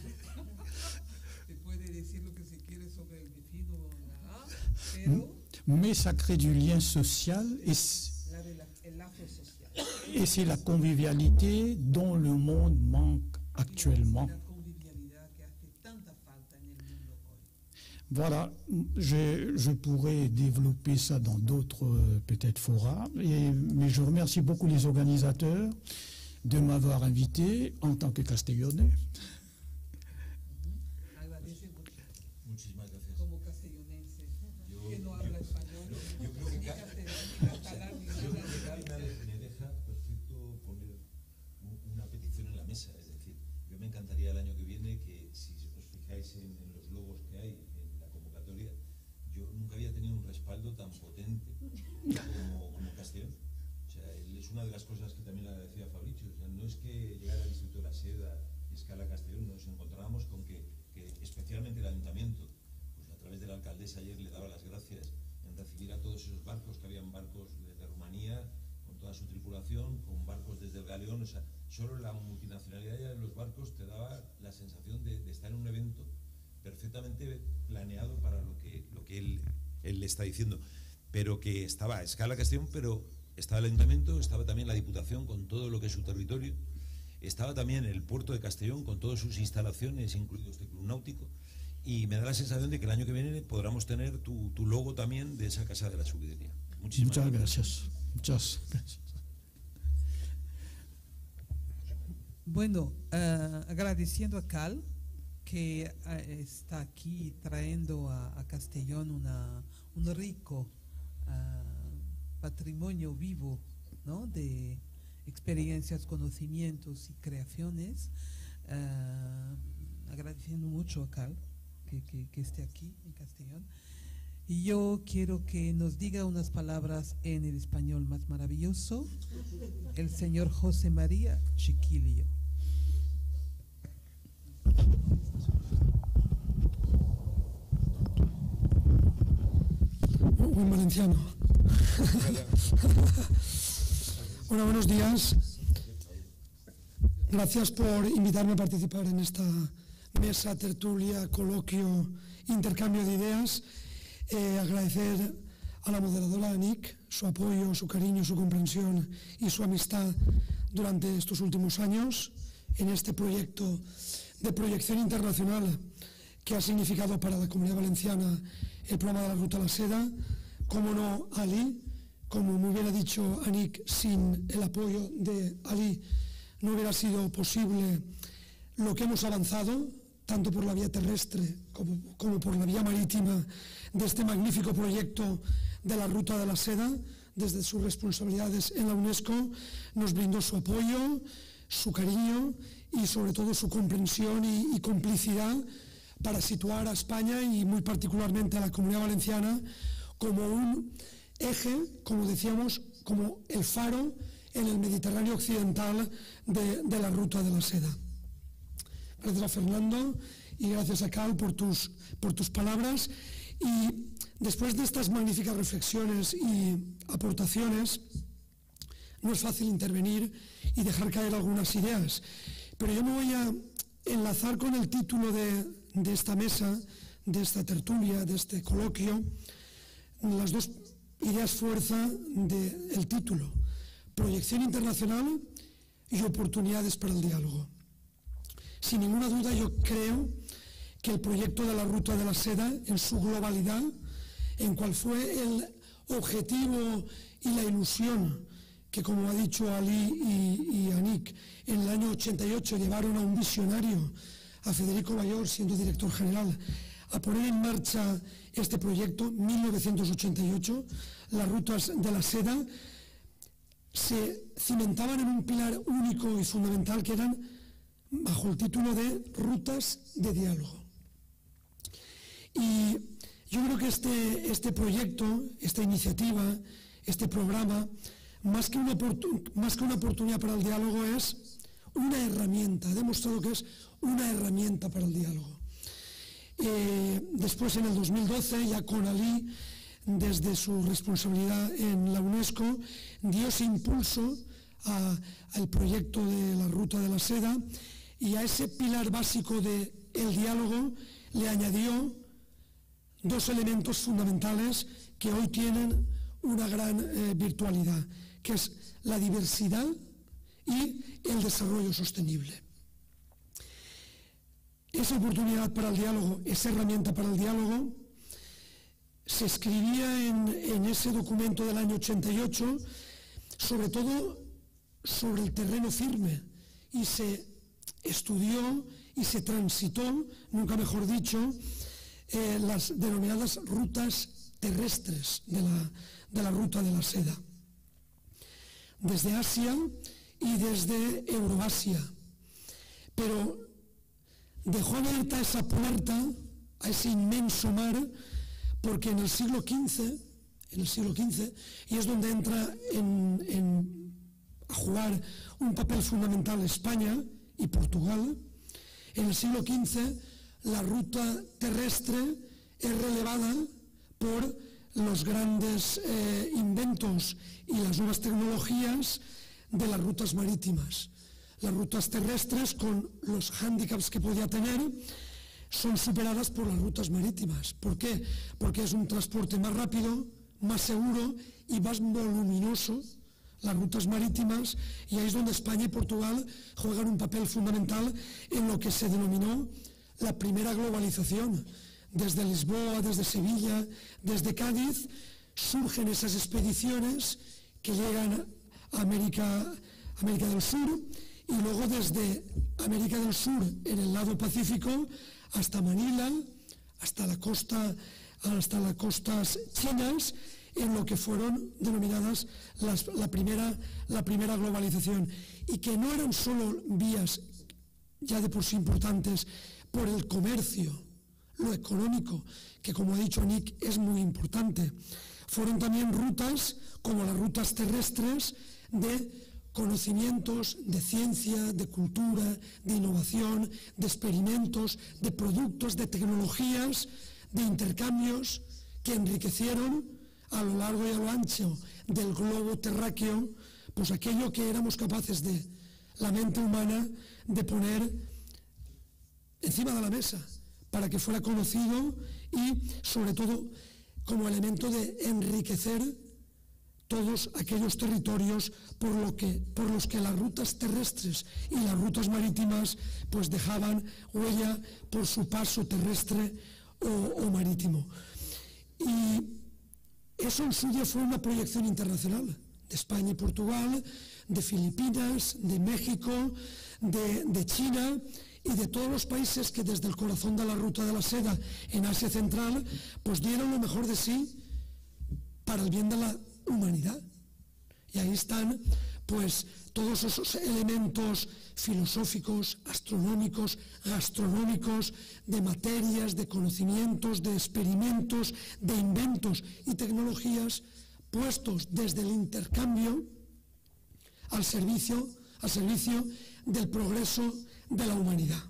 se puede decir lo que se quiere sobre el vecino, ¿ah? Pero mais ça crée du lien social et c- la rela- el lazo social. et c'est la convivialité dont le monde manque actuellement. La convivialidad que hace tanta falta en el mundo hoy. Voilà, je, je pourrais développer ça dans d'autres euh, peut-être forats, et- mais je remercie beaucoup les organisateurs de m'avoir invité en tant que castellonais. Agradece mucho Muchísimas gracias. como castellonense, Yo- que no habla español, yo creo que ni ca- castellano, ni catalán, ni Yo nada. creo que Cal me, me deja perfecto poner u- una petición en la mesa. Es decir, yo me encantaría el año que viene que, si os fijáis en, en los logos que hay en la convocatoria, yo nunca había tenido un respaldo tan potente como, como Castellón. O sea, él- es una de las cosas que también le decía a Fabricio. O sea, no es que llegara al Instituto de la Seda y Escala Castellón, nos encontrábamos con que, que especialmente el ayuntamiento, pues a través de la alcaldesa ayer le daba las gracias en recibir a todos esos barcos, que habían barcos desde Rumanía, con toda su tripulación, con barcos desde el Galeón. O sea, solo la multinacionalidad de los barcos te daba la sensación de, de estar en un evento perfectamente planeado para lo que, lo que él, él le está diciendo. Pero que estaba a Escala Castellón, pero estaba el ayuntamiento, estaba también la Diputación con todo lo que es su territorio, estaba también el puerto de Castellón con todas sus instalaciones, incluido este club náutico, y me da la sensación de que el año que viene podamos tener tu, tu logo también de esa Casa de la Sabiduría. Muchísimas Muchas gracias. gracias. Muchas gracias. Bueno, eh, agradeciendo a Cal que eh, está aquí trayendo a, a Castellón una, un rico eh, patrimonio vivo, ¿no? De experiencias, conocimientos y creaciones. Eh, agradeciendo mucho a Cal que, que, que esté aquí en Castellón. Y yo quiero que nos diga unas palabras en el español más maravilloso, el señor José María Chiquillo. Buen valenciano. Bueno, buenos días. Gracias por invitarme a participar en esta mesa, tertulia, coloquio, intercambio de ideas. Eh, agradecer a la moderadora Anik su apoyo, su cariño, su comprensión y su amistad durante estos últimos años en este proyecto de proyección internacional que ha significado para la Comunidad Valenciana el programa de la Ruta a la Seda. Como no, Ali, como me hubiera dicho Anik, sin el apoyo de Ali no hubiera sido posible lo que hemos avanzado, tanto por la vía terrestre como, como por la vía marítima, de este magnífico proyecto de la Ruta de la Seda. Desde sus responsabilidades en la UNESCO nos brindó su apoyo, su cariño y sobre todo su comprensión y, y complicidad para situar a España y muy particularmente a la Comunidad Valenciana como un eje, como decíamos, como el faro en el Mediterráneo occidental de, de la Ruta de la Seda. Gracias a Fernando y gracias a Cal por tus, por tus palabras. Y después de estas magníficas reflexiones y aportaciones, no es fácil intervenir y dejar caer algunas ideas, pero yo me voy a enlazar con el título de, de esta mesa, de esta tertulia, de este coloquio, las dos ideas fuerza del título: proyección internacional y oportunidades para el diálogo. Sin ninguna duda, yo creo que el proyecto de la Ruta de la Seda, en su globalidad, en cual fue el objetivo y la ilusión que, como ha dicho Ali y, y Anik, en el año ochenta y ocho llevaron a un visionario, a Federico Bayor, siendo director general, a poner en marcha este proyecto, mil novecientos ochenta y ocho, las Rutas de la Seda, se cimentaban en un pilar único y fundamental que eran bajo el título de Rutas de Diálogo. Y yo creo que este, este proyecto, esta iniciativa, este programa, más que, una más que una oportunidad para el diálogo, es una herramienta, ha demostrado que es una herramienta para el diálogo. Eh, después, en el dos mil doce, ya con Ali, desde su responsabilidad en la UNESCO, dio ese impulso a, al proyecto de la Ruta de la Seda, y a ese pilar básico del diálogo le añadió dos elementos fundamentales que hoy tienen una gran eh, virtualidad, que es la diversidad y el desarrollo sostenible. Esa oportunidad para el diálogo, esa herramienta para el diálogo, se escribía en, en ese documento del año ochenta y ocho, sobre todo sobre el terreno firme, y se estudió y se transitó, nunca mejor dicho, eh, las denominadas rutas terrestres de la, de la Ruta de la Seda, desde Asia y desde Euroasia. Pero dejó abierta esa puerta a ese inmenso mar, porque en el siglo quince, en el siglo quince, y es donde entra en, en, a jugar un papel fundamental España y Portugal, en el siglo quince la ruta terrestre es relevada por los grandes eh, inventos y las nuevas tecnologías de las rutas marítimas. Las rutas terrestres, con los hándicaps que podía tener, son superadas por las rutas marítimas. ¿Por qué? Porque es un transporte más rápido, más seguro y más voluminoso, las rutas marítimas, y ahí es donde España y Portugal juegan un papel fundamental en lo que se denominó la primera globalización. Desde Lisboa, desde Sevilla, desde Cádiz, surgen esas expediciones que llegan a América, América del Sur, y luego desde América del Sur, en el lado Pacífico, hasta Manila, hasta la costa, hasta las costas chinas, en lo que fueron denominadas las, la, primera, la primera globalización, y que no eran solo vías ya de por sí importantes por el comercio, lo económico, que como ha dicho Nick es muy importante, fueron también rutas como las rutas terrestres de conocimientos, de ciencia, de cultura, de innovación, de experimentos, de productos, de tecnologías, de intercambios que enriquecieron a lo largo y a lo ancho del globo terráqueo, pues aquello que éramos capaces de, la mente humana, de poner encima de la mesa para que fuera conocido y, sobre todo, como elemento de enriquecer todos aquellos territorios por, lo que, por los que las rutas terrestres y las rutas marítimas pues dejaban huella por su paso terrestre o, o marítimo. Y eso en su día fue una proyección internacional de España y Portugal, de Filipinas, de México, de, de China y de todos los países que desde el corazón de la Ruta de la Seda en Asia Central pues dieron lo mejor de sí para el bien de la humanidad. Y ahí están pues todos esos elementos filosóficos, astronómicos, gastronómicos, de materias, de conocimientos, de experimentos, de inventos y tecnologías puestos desde el intercambio al servicio, al servicio del progreso de la humanidad.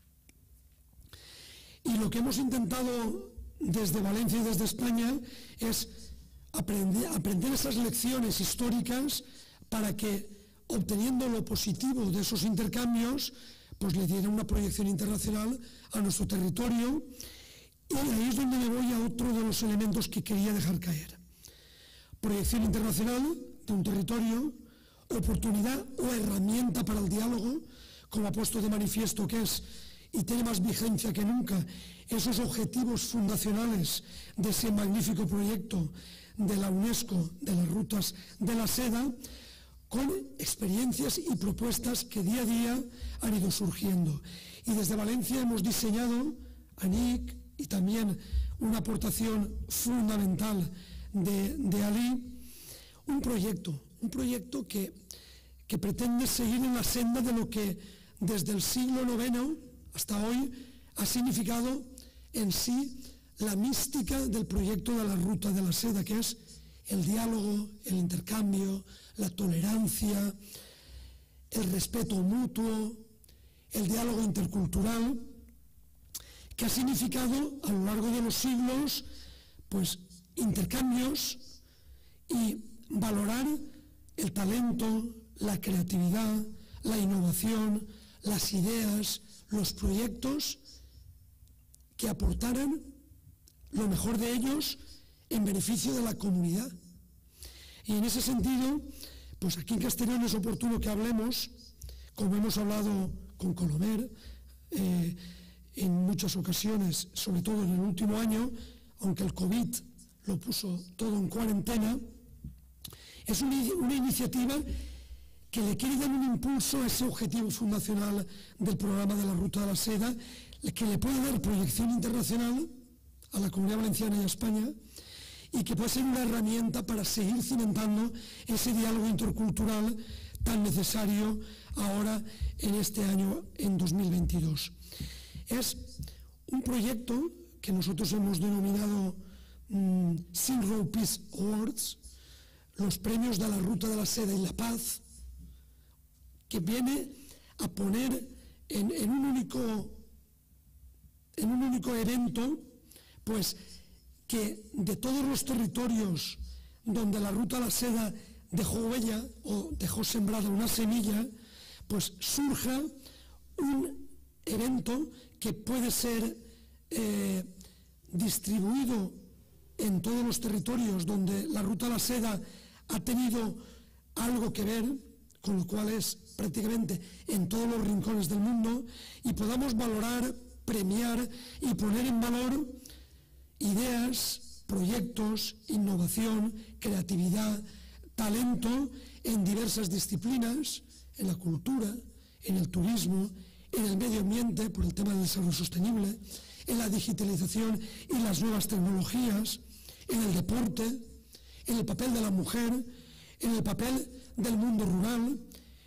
Y lo que hemos intentado desde Valencia y desde España es aprender, aprender esas lecciones históricas para que, obteniendo lo positivo de esos intercambios, pues le diera una proyección internacional a nuestro territorio. Y ahí es donde me voy a otro de los elementos que quería dejar caer. Proyección internacional de un territorio, oportunidad o herramienta para el diálogo, como ha puesto de manifiesto que es, y tiene más vigencia que nunca, esos objetivos fundacionales de ese magnífico proyecto de la UNESCO, de las rutas de la seda, con experiencias y propuestas que día a día han ido surgiendo. Y desde Valencia hemos diseñado, Anik, y también una aportación fundamental de, de Ali, un proyecto, un proyecto que, que pretende seguir en la senda de lo que desde el siglo noveno hasta hoy ha significado en sí la mística del proyecto de la Ruta de la Seda, que es el diálogo, el intercambio, la tolerancia, el respeto mutuo, el diálogo intercultural, que ha significado a lo largo de los siglos pues intercambios y valorar el talento, la creatividad, la innovación, las ideas, los proyectos que aportaran lo mejor de ellos en beneficio de la comunidad. Y en ese sentido, pues aquí en Castellón es oportuno que hablemos, como hemos hablado con Colomer, eh, en muchas ocasiones, sobre todo en el último año, aunque el COVID lo puso todo en cuarentena, es una, una iniciativa que le quiere dar un impulso a ese objetivo fundacional del programa de la Ruta de la Seda, que le puede dar proyección internacional a la Comunidad Valenciana y a España, y que puede ser una herramienta para seguir cimentando ese diálogo intercultural tan necesario ahora en este año, en dos mil veintidós. Es un proyecto que nosotros hemos denominado um, Silk Road Peace Awards, los premios de la Ruta de la Seda y la Paz, que viene a poner en, en, un, único, en un único evento, pues, que de todos los territorios donde la Ruta de la Seda dejó huella o dejó sembrada una semilla, pues surja un evento que puede ser eh, distribuido en todos los territorios donde la Ruta de la Seda ha tenido algo que ver, con lo cual es prácticamente en todos los rincones del mundo, y podamos valorar, premiar y poner en valor ideas, proyectos, innovación, creatividad, talento en diversas disciplinas, en la cultura, en el turismo, en el medio ambiente por el tema del desarrollo sostenible, en la digitalización y las nuevas tecnologías, en el deporte, en el papel de la mujer, en el papel del mundo rural,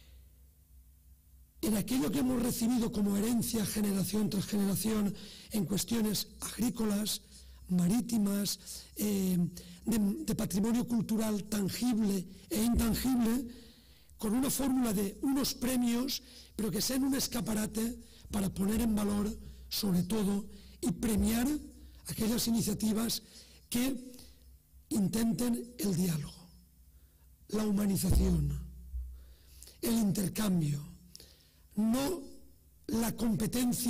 en aquello que hemos recibido como herencia generación tras generación en cuestiones agrícolas, marítimas, eh, de, de patrimonio cultural tangible e intangible, con una fórmula de unos premios, pero que sean un escaparate para poner en valor, sobre todo, y premiar aquellas iniciativas que intenten el diálogo, la humanización, el intercambio, no la competencia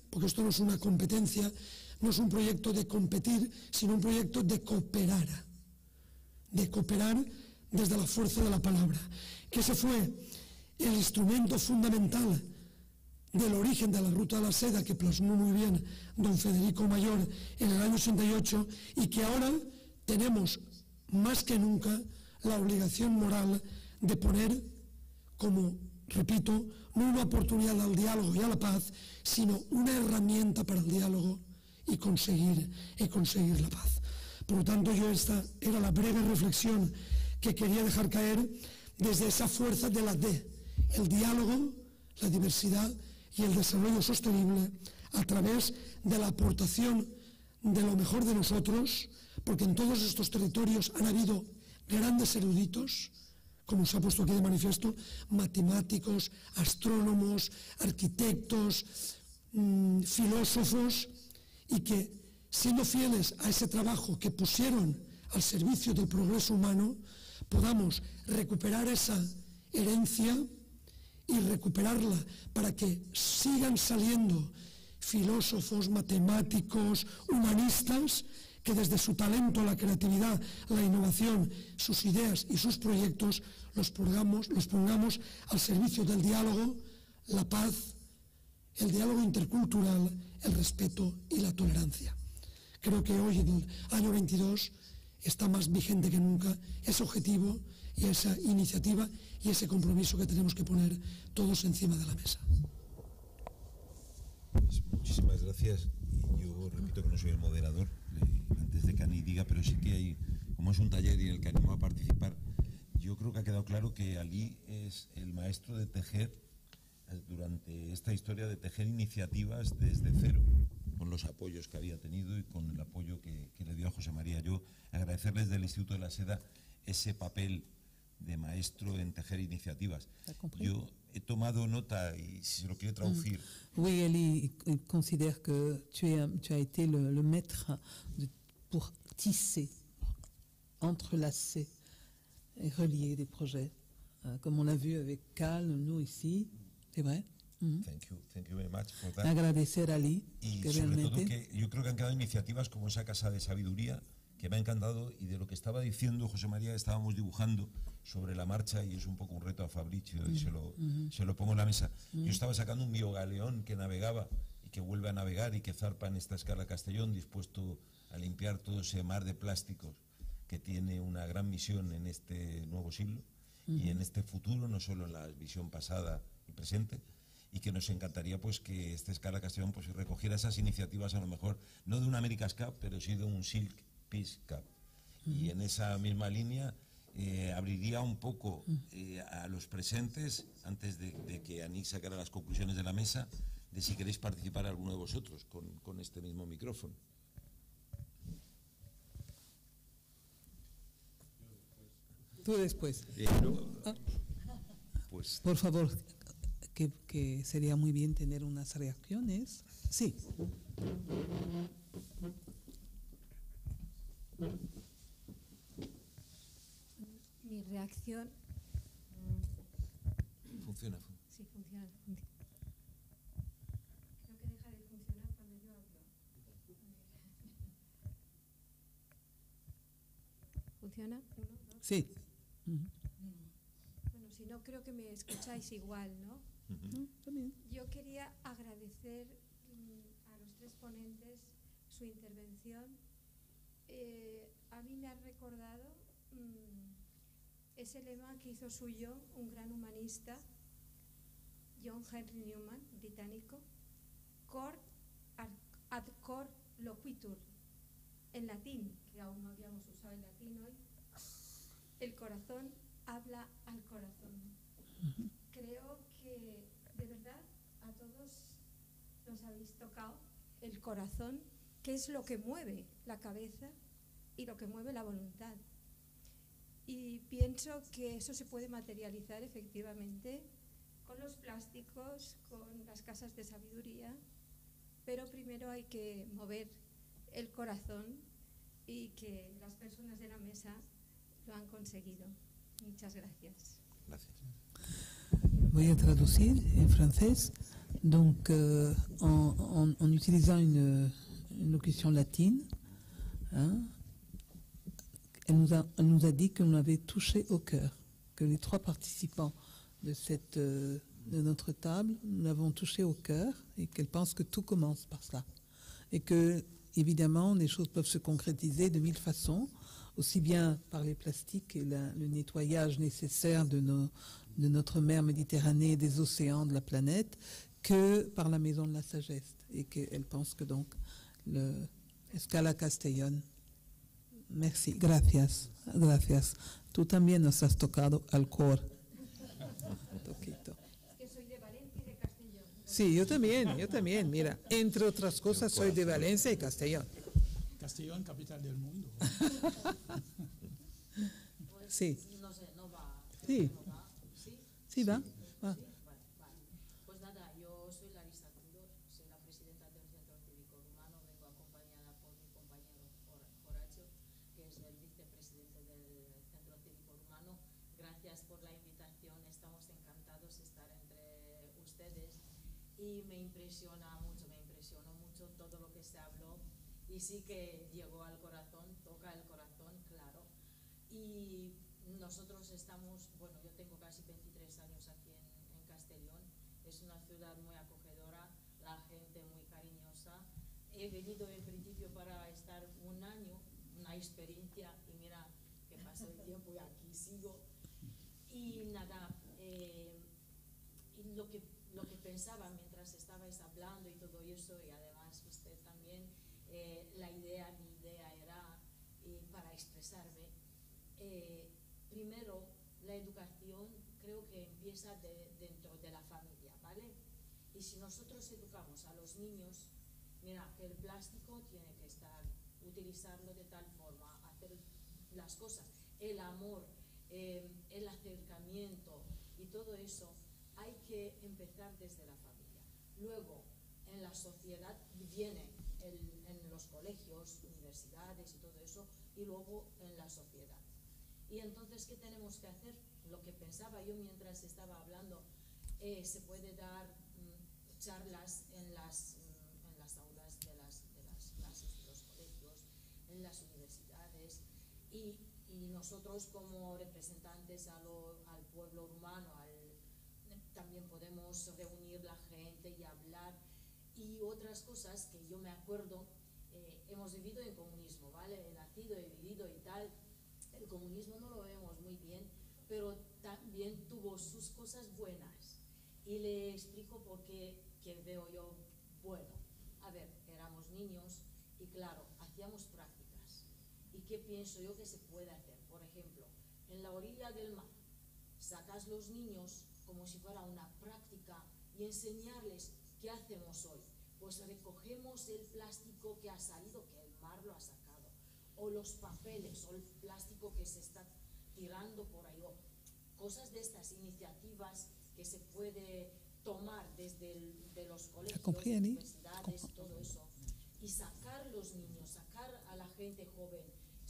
porque esto no es una competencia, no es un proyecto de competir, sino un proyecto de cooperar, de cooperar desde la fuerza de la palabra, que ese fue el instrumento fundamental del origen de la Ruta de la Seda, que plasmó muy bien don Federico Mayor en el año ochenta y ocho, y que ahora tenemos más que nunca la obligación moral de poner como, repito, no una oportunidad al diálogo y a la paz, sino una herramienta para el diálogo y conseguir, y conseguir la paz. Por lo tanto, yo esta era la breve reflexión que quería dejar caer desde esa fuerza de la D, el diálogo, la diversidad y el desarrollo sostenible a través de la aportación de lo mejor de nosotros, porque en todos estos territorios han habido grandes eruditos, como se ha puesto aquí de manifiesto, matemáticos, astrónomos, arquitectos, mmm, filósofos, y que, siendo fieles a ese trabajo que pusieron al servicio del progreso humano, podamos recuperar esa herencia y recuperarla para que sigan saliendo filósofos, matemáticos, humanistas, que desde su talento, la creatividad, la innovación, sus ideas y sus proyectos los pongamos, los pongamos al servicio del diálogo, la paz, el diálogo intercultural, el respeto y la tolerancia. Creo que hoy, en el año veintidós, está más vigente que nunca ese objetivo y esa iniciativa y ese compromiso que tenemos que poner todos encima de la mesa. Pues muchísimas gracias. Yo repito que no soy el moderador, antes de que Ani diga, pero sí que hay, como es un taller y en el que animo a participar, yo creo que ha quedado claro que Ali es el maestro de tejer durante esta historia, de tejer iniciativas desde cero, con los apoyos que había tenido y con el apoyo que, que le dio a José María. Yo agradecerles del Instituto de la Seda ese papel de maestro en tejer iniciativas. Yo he tomado nota, y si se lo quiere traducir. Mm. Oui, Eli, il considère que tu, es, tu as été le, le maître de, pour tisser, entrelacer et relier des projets, euh, comme on l'a vu avec Cal, nous ici, c'est vrai. Mm. Thank you, thank you very much for that. Agradecer a Ali, y que sobre realmente... todo que yo creo que han quedado iniciativas como esa Casa de Sabiduría, que me ha encantado, y de lo que estaba diciendo José María, estábamos dibujando sobre la marcha, y es un poco un reto a Fabricio, y mm. se, lo, mm. se lo pongo en la mesa. Mm. Yo estaba sacando un biogaleón que navegaba y que vuelve a navegar y que zarpa en esta escala Castellón, dispuesto a limpiar todo ese mar de plásticos que tiene una gran misión en este nuevo siglo mm. y en este futuro, no solo en la visión pasada y presente, y que nos encantaría pues que esta escala Castellón pues recogiera esas iniciativas, a lo mejor no de un America's Cup, pero sí de un Silk Peace Cup. Uh-huh. Y en esa misma línea eh, abriría un poco eh, a los presentes, antes de, de que Anik sacara las conclusiones de la mesa, de si queréis participar alguno de vosotros con, con este mismo micrófono. Tú después. Eh, luego, ah. pues, Por favor, que, que sería muy bien tener unas reacciones. Sí. Mi reacción... Funciona. Sí, funciona. Creo que deja de funcionar cuando yo hablo. ¿Funciona? Uno, dos. Sí. Bueno, si no, creo que me escucháis igual, ¿no? Uh-huh. También. Yo quería agradecer mm, a los tres ponentes su intervención. Eh, a mí me ha recordado mmm, ese lema que hizo suyo un gran humanista, John Henry Newman, británico, cor ad cor loquitur, en latín, que aún no habíamos usado el latín hoy. El corazón habla al corazón. Uh-huh. Creo que de verdad a todos nos habéis tocado el corazón, que es lo que mueve la cabeza y lo que mueve la voluntad. Y pienso que eso se puede materializar efectivamente con los plásticos, con las casas de sabiduría, pero primero hay que mover el corazón, y que las personas de la mesa lo han conseguido. Muchas gracias. Gracias. Voy a traducir en francés. Donc, euh, en, en, en utilisant une, une locution latine, hein, elle, nous a, elle nous a dit qu'on avait touché au cœur, que les trois participants de, cette, euh, de notre table, nous l'avons touché au cœur, et qu'elle pense que tout commence par cela. Et que, évidemment, les choses peuvent se concrétiser de mille façons, aussi bien par les plastiques et la, le nettoyage nécessaire de, nos, de notre mer Méditerranée et des océans de la planète, que par la Maison de la Sagesse. Et qu'elle pense que donc, le Escala Castellón. Merci, gracias, gracias. Tú también nos has tocado al cor. Toquito. Es que soy de Valencia y de Castellón. Sí, yo también, yo también. Mira, entre otras cosas, soy de Valencia y Castellón. Castellón, capital del mundo. Sí. No sé, no va. Sí. No va. ¿Sí? Sí, va. va. Sí, vale, vale. Pues nada, yo soy Larisa Tudor, soy la presidenta del Centro Cívico Rumano, vengo acompañada por mi compañero Horacio, que es el vicepresidente del Centro Cívico Rumano. Gracias por la invitación, estamos encantados de estar entre ustedes y me impresiona mucho, me impresionó mucho todo lo que se habló y sí que llegó al corazón, toca el corazón, claro. Y nosotros estamos, bueno, yo tengo casi veintitrés años aquí en, en Castellón, es una ciudad muy acogedora, la gente muy cariñosa. He venido en principio para estar un año, una experiencia, y mira que pasa el tiempo y aquí sigo. Y nada, eh, y lo, que, lo que pensaba mientras estabais hablando y todo eso, y además usted también, eh, la idea, mi idea era, eh, para expresarme, eh, primero, la educación creo que empieza de, dentro de la familia, ¿vale? Y si nosotros educamos a los niños, mira, que el plástico tiene que estar, utilizarlo de tal forma, hacer las cosas, el amor, eh, el acercamiento y todo eso, hay que empezar desde la familia. Luego, en la sociedad viene el, en los colegios, universidades y todo eso, y luego en la sociedad. Y entonces, ¿qué tenemos que hacer? Lo que pensaba yo mientras estaba hablando, eh, se puede dar mm, charlas en las, mm, en las aulas de las, de las clases de los colegios, en las universidades, y, y nosotros como representantes a lo, al pueblo rumano, al, también podemos reunir la gente y hablar, y otras cosas que yo me acuerdo, eh, hemos vivido en comunismo, ¿vale? He nacido, he vivido y tal. El comunismo no lo vemos muy bien, pero también tuvo sus cosas buenas. Y le explico por qué que veo yo bueno. A ver, éramos niños y claro, hacíamos prácticas. ¿Y qué pienso yo que se puede hacer? Por ejemplo, en la orilla del mar, sacas los niños como si fuera una práctica y enseñarles qué hacemos hoy. Pues recogemos el plástico que ha salido, que el mar lo ha sacado, o los papeles, o el plástico que se está tirando por ahí, o cosas de estas iniciativas que se puede tomar desde el, de los colegios, universidades, todo eso, y sacar los niños, sacar a la gente joven,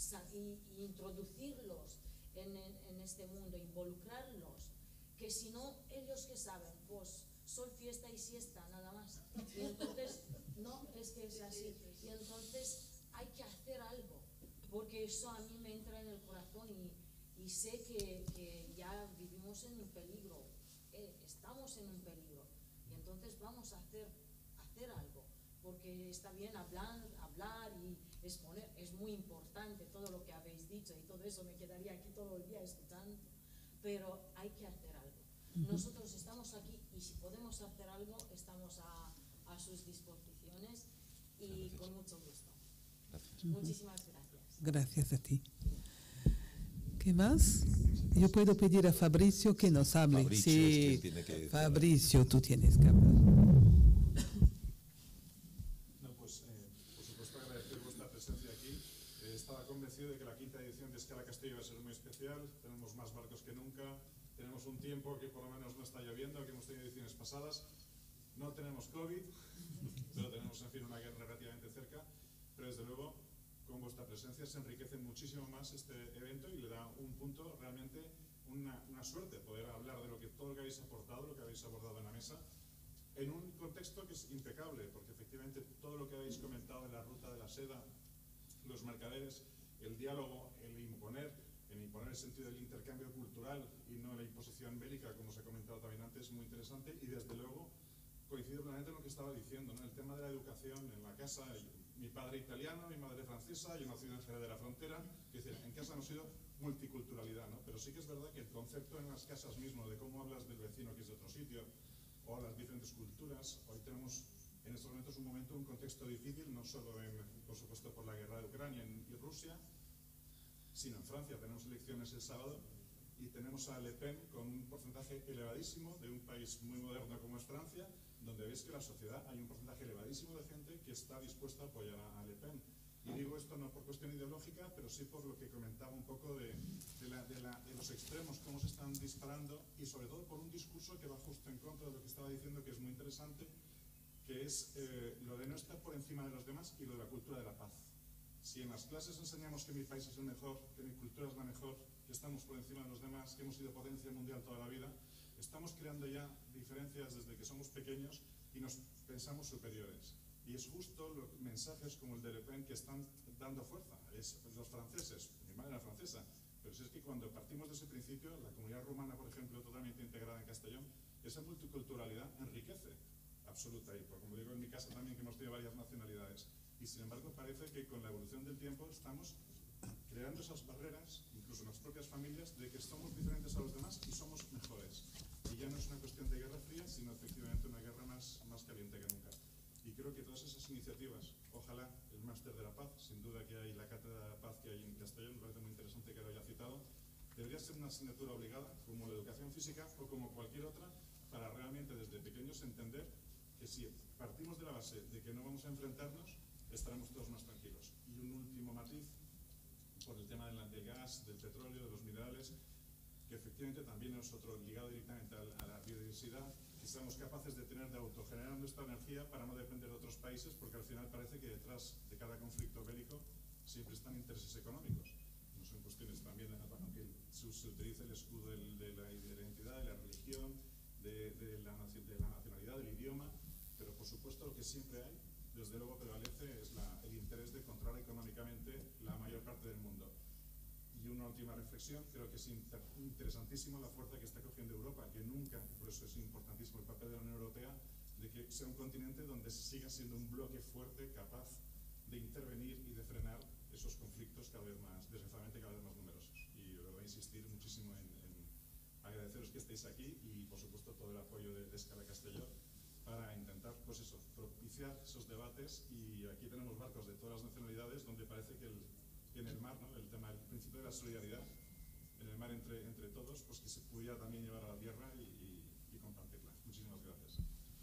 y, y introducirlos en, en, en este mundo, involucrarlos, que si no, ellos que saben, pues sol, fiesta y siesta, nada más. Y entonces, no, es que es así. Y entonces hay que hacer algo, porque eso a mí me entra en el corazón y, y sé que, que ya vivimos en un peligro, eh, estamos en un peligro. Y entonces vamos a hacer, hacer algo, porque está bien hablar, hablar y exponer, es muy importante todo lo que habéis dicho y todo eso, me quedaría aquí todo el día escuchando, pero hay que hacer algo. Nosotros estamos aquí y si podemos hacer algo, estamos a, a sus disposiciones y con mucho gusto. Gracias. Muchísimas gracias. Gracias a ti. ¿Qué más? Yo puedo pedir a Fabricio que nos hable. Fabricio sí, es quien tiene que Fabricio, tú tienes que hablar. No, pues, eh, por supuesto, agradecer vuestra presencia aquí. Eh, estaba convencido de que la quinta edición de Escala Castellón iba a ser muy especial. Tenemos más barcos que nunca. Tenemos un tiempo que por lo menos no está lloviendo, que hemos tenido ediciones pasadas. No tenemos COVID, pero tenemos, en fin, una guerra relativamente cerca. Pero desde luego, con vuestra presencia se enriquece muchísimo más este evento y le da un punto, realmente una, una suerte poder hablar de lo que todo lo que habéis aportado, lo que habéis abordado en la mesa. en un contexto que es impecable, porque efectivamente todo lo que habéis comentado de la ruta de la seda, los mercaderes, el diálogo, el imponer, el imponer el sentido del intercambio cultural y no la imposición bélica, como os he comentado también antes, es muy interesante, y desde luego coincido plenamente en lo que estaba diciendo, ¿no? El tema de la educación en la casa, mi padre italiano, mi madre francesa, yo nací en Jerez de la Frontera, que decir, en casa hemos sido multiculturalidad, ¿no? Pero sí que es verdad que el concepto en las casas mismo de cómo hablas del vecino que es de otro sitio, o las diferentes culturas, hoy tenemos en estos momentos un momento, un contexto difícil, no solo en, por supuesto por la guerra de Ucrania y Rusia, sino en Francia. Tenemos elecciones el sábado y tenemos a Le Pen con un porcentaje elevadísimo de un país muy moderno como es Francia, donde veis que la sociedad hay un porcentaje elevadísimo de gente que está dispuesta a apoyar a, a Le Pen. Y digo esto no por cuestión ideológica, pero sí por lo que comentaba un poco de, de, la, de, la, de los extremos, cómo se están disparando, y sobre todo por un discurso que va justo en contra de lo que estaba diciendo, que es muy interesante, que es eh, lo de no estar por encima de los demás y lo de la cultura de la paz. Si en las clases enseñamos que mi país es el mejor, que mi cultura es la mejor, que estamos por encima de los demás, que hemos sido potencia mundial toda la vida, estamos creando ya diferencias desde que somos pequeños y nos pensamos superiores. Y es justo los mensajes como el de Le Pen que están dando fuerza. Es los franceses, mi madre era francesa, pero si es que cuando partimos de ese principio, la comunidad rumana, por ejemplo, totalmente integrada en Castellón, esa multiculturalidad enriquece absoluta. Y por, como digo en mi casa también, que hemos tenido varias nacionalidades. Y sin embargo parece que con la evolución del tiempo estamos creando esas barreras, incluso en las propias familias, de que somos diferentes a los demás y somos mejores. Y ya no es una cuestión de guerra fría, sino efectivamente una guerra más, más caliente que nunca. Y creo que todas esas iniciativas, ojalá el Máster de la Paz, sin duda que hay la Cátedra de la Paz que hay en Castellón, me parece muy interesante que lo haya citado, debería ser una asignatura obligada, como la educación física o como cualquier otra, para realmente desde pequeños entender que si partimos de la base de que no vamos a enfrentarnos, estaremos todos más tranquilos. Y un último matiz, por el tema del, del gas, del petróleo, de los minerales, que efectivamente también es otro ligado directamente a, a la biodiversidad, que seamos capaces de tener, de autogenerar nuestra energía para no depender de otros países, porque al final parece que detrás de cada conflicto bélico siempre están intereses económicos. No son cuestiones también, aunque se, se utilice el escudo del, de, la, de la identidad, de la religión, de, de, la, de la nacionalidad, del idioma, pero por supuesto lo que siempre hay, desde luego prevalece, es la, el interés de controlar económicamente la mayor parte del mundo. Y una última reflexión, creo que es inter, interesantísimo la fuerza que está cogiendo Europa, que nunca, por eso es importantísimo el papel de la Unión Europea, de que sea un continente donde siga siendo un bloque fuerte, capaz de intervenir y de frenar esos conflictos cada vez más, desgraciadamente cada vez más numerosos. Y yo voy a insistir muchísimo en, en agradeceros que estéis aquí y, por supuesto, todo el apoyo de, de Escala Castelló para intentar, pues eso, propiciar esos debates. Y aquí tenemos barcos de todas las nacionalidades donde parece que, el, que en el mar, ¿no?, el tema, el principio de la solidaridad, en el mar entre, entre todos, pues que se pudiera también llevar a la tierra y, y, y compartirla. Muchísimas gracias.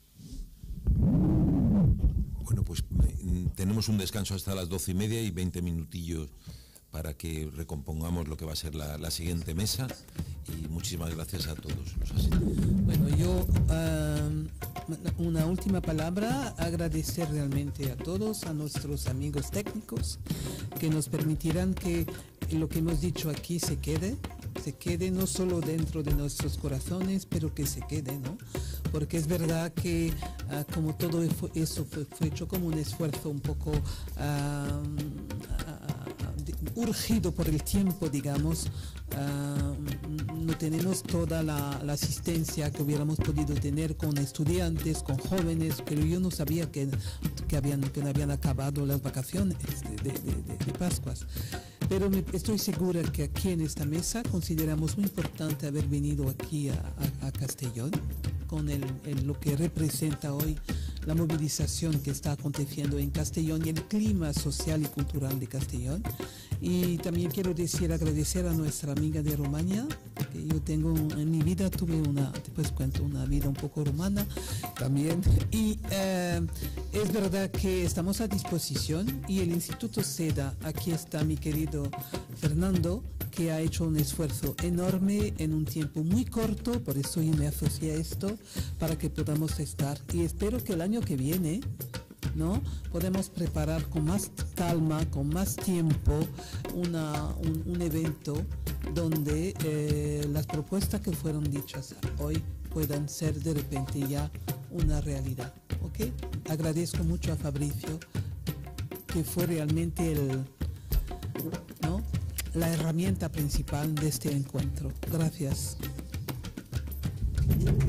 Bueno, pues eh, tenemos un descanso hasta las doce y media y veinte minutillos para que recompongamos lo que va a ser la, la siguiente mesa, y muchísimas gracias a todos los asistentes. Bueno, yo um, una última palabra, agradecer realmente a todos, a nuestros amigos técnicos que nos permitirán que lo que hemos dicho aquí se quede, se quede no solo dentro de nuestros corazones, pero que se quede, ¿no? Porque es verdad que uh, como todo eso fue, fue hecho como un esfuerzo un poco uh, uh, urgido por el tiempo, digamos, uh, no tenemos toda la, la asistencia que hubiéramos podido tener con estudiantes, con jóvenes, pero yo no sabía que, que, habían, que no habían acabado las vacaciones de, de, de, de Pascuas. Pero me, estoy segura que aquí en esta mesa consideramos muy importante haber venido aquí a, a, a Castellón, con el, el, lo que representa hoy la movilización que está aconteciendo en Castellón y el clima social y cultural de Castellón. Y también quiero decir, agradecer a nuestra amiga de Rumania, que yo tengo en mi vida, tuve una, después cuento, una vida un poco rumana también. Y eh, es verdad que estamos a disposición, y el Instituto SEDA, aquí está mi querido Fernando, que ha hecho un esfuerzo enorme en un tiempo muy corto, por eso yo me asocié a esto, para que podamos estar. Y espero que el año que viene, ¿no?, podemos preparar con más calma, con más tiempo, una, un, un evento donde eh, las propuestas que fueron dichas hoy puedan ser de repente ya una realidad. ¿Okay? Agradezco mucho a Fabricio, que fue realmente el, ¿no? la herramienta principal de este encuentro. Gracias.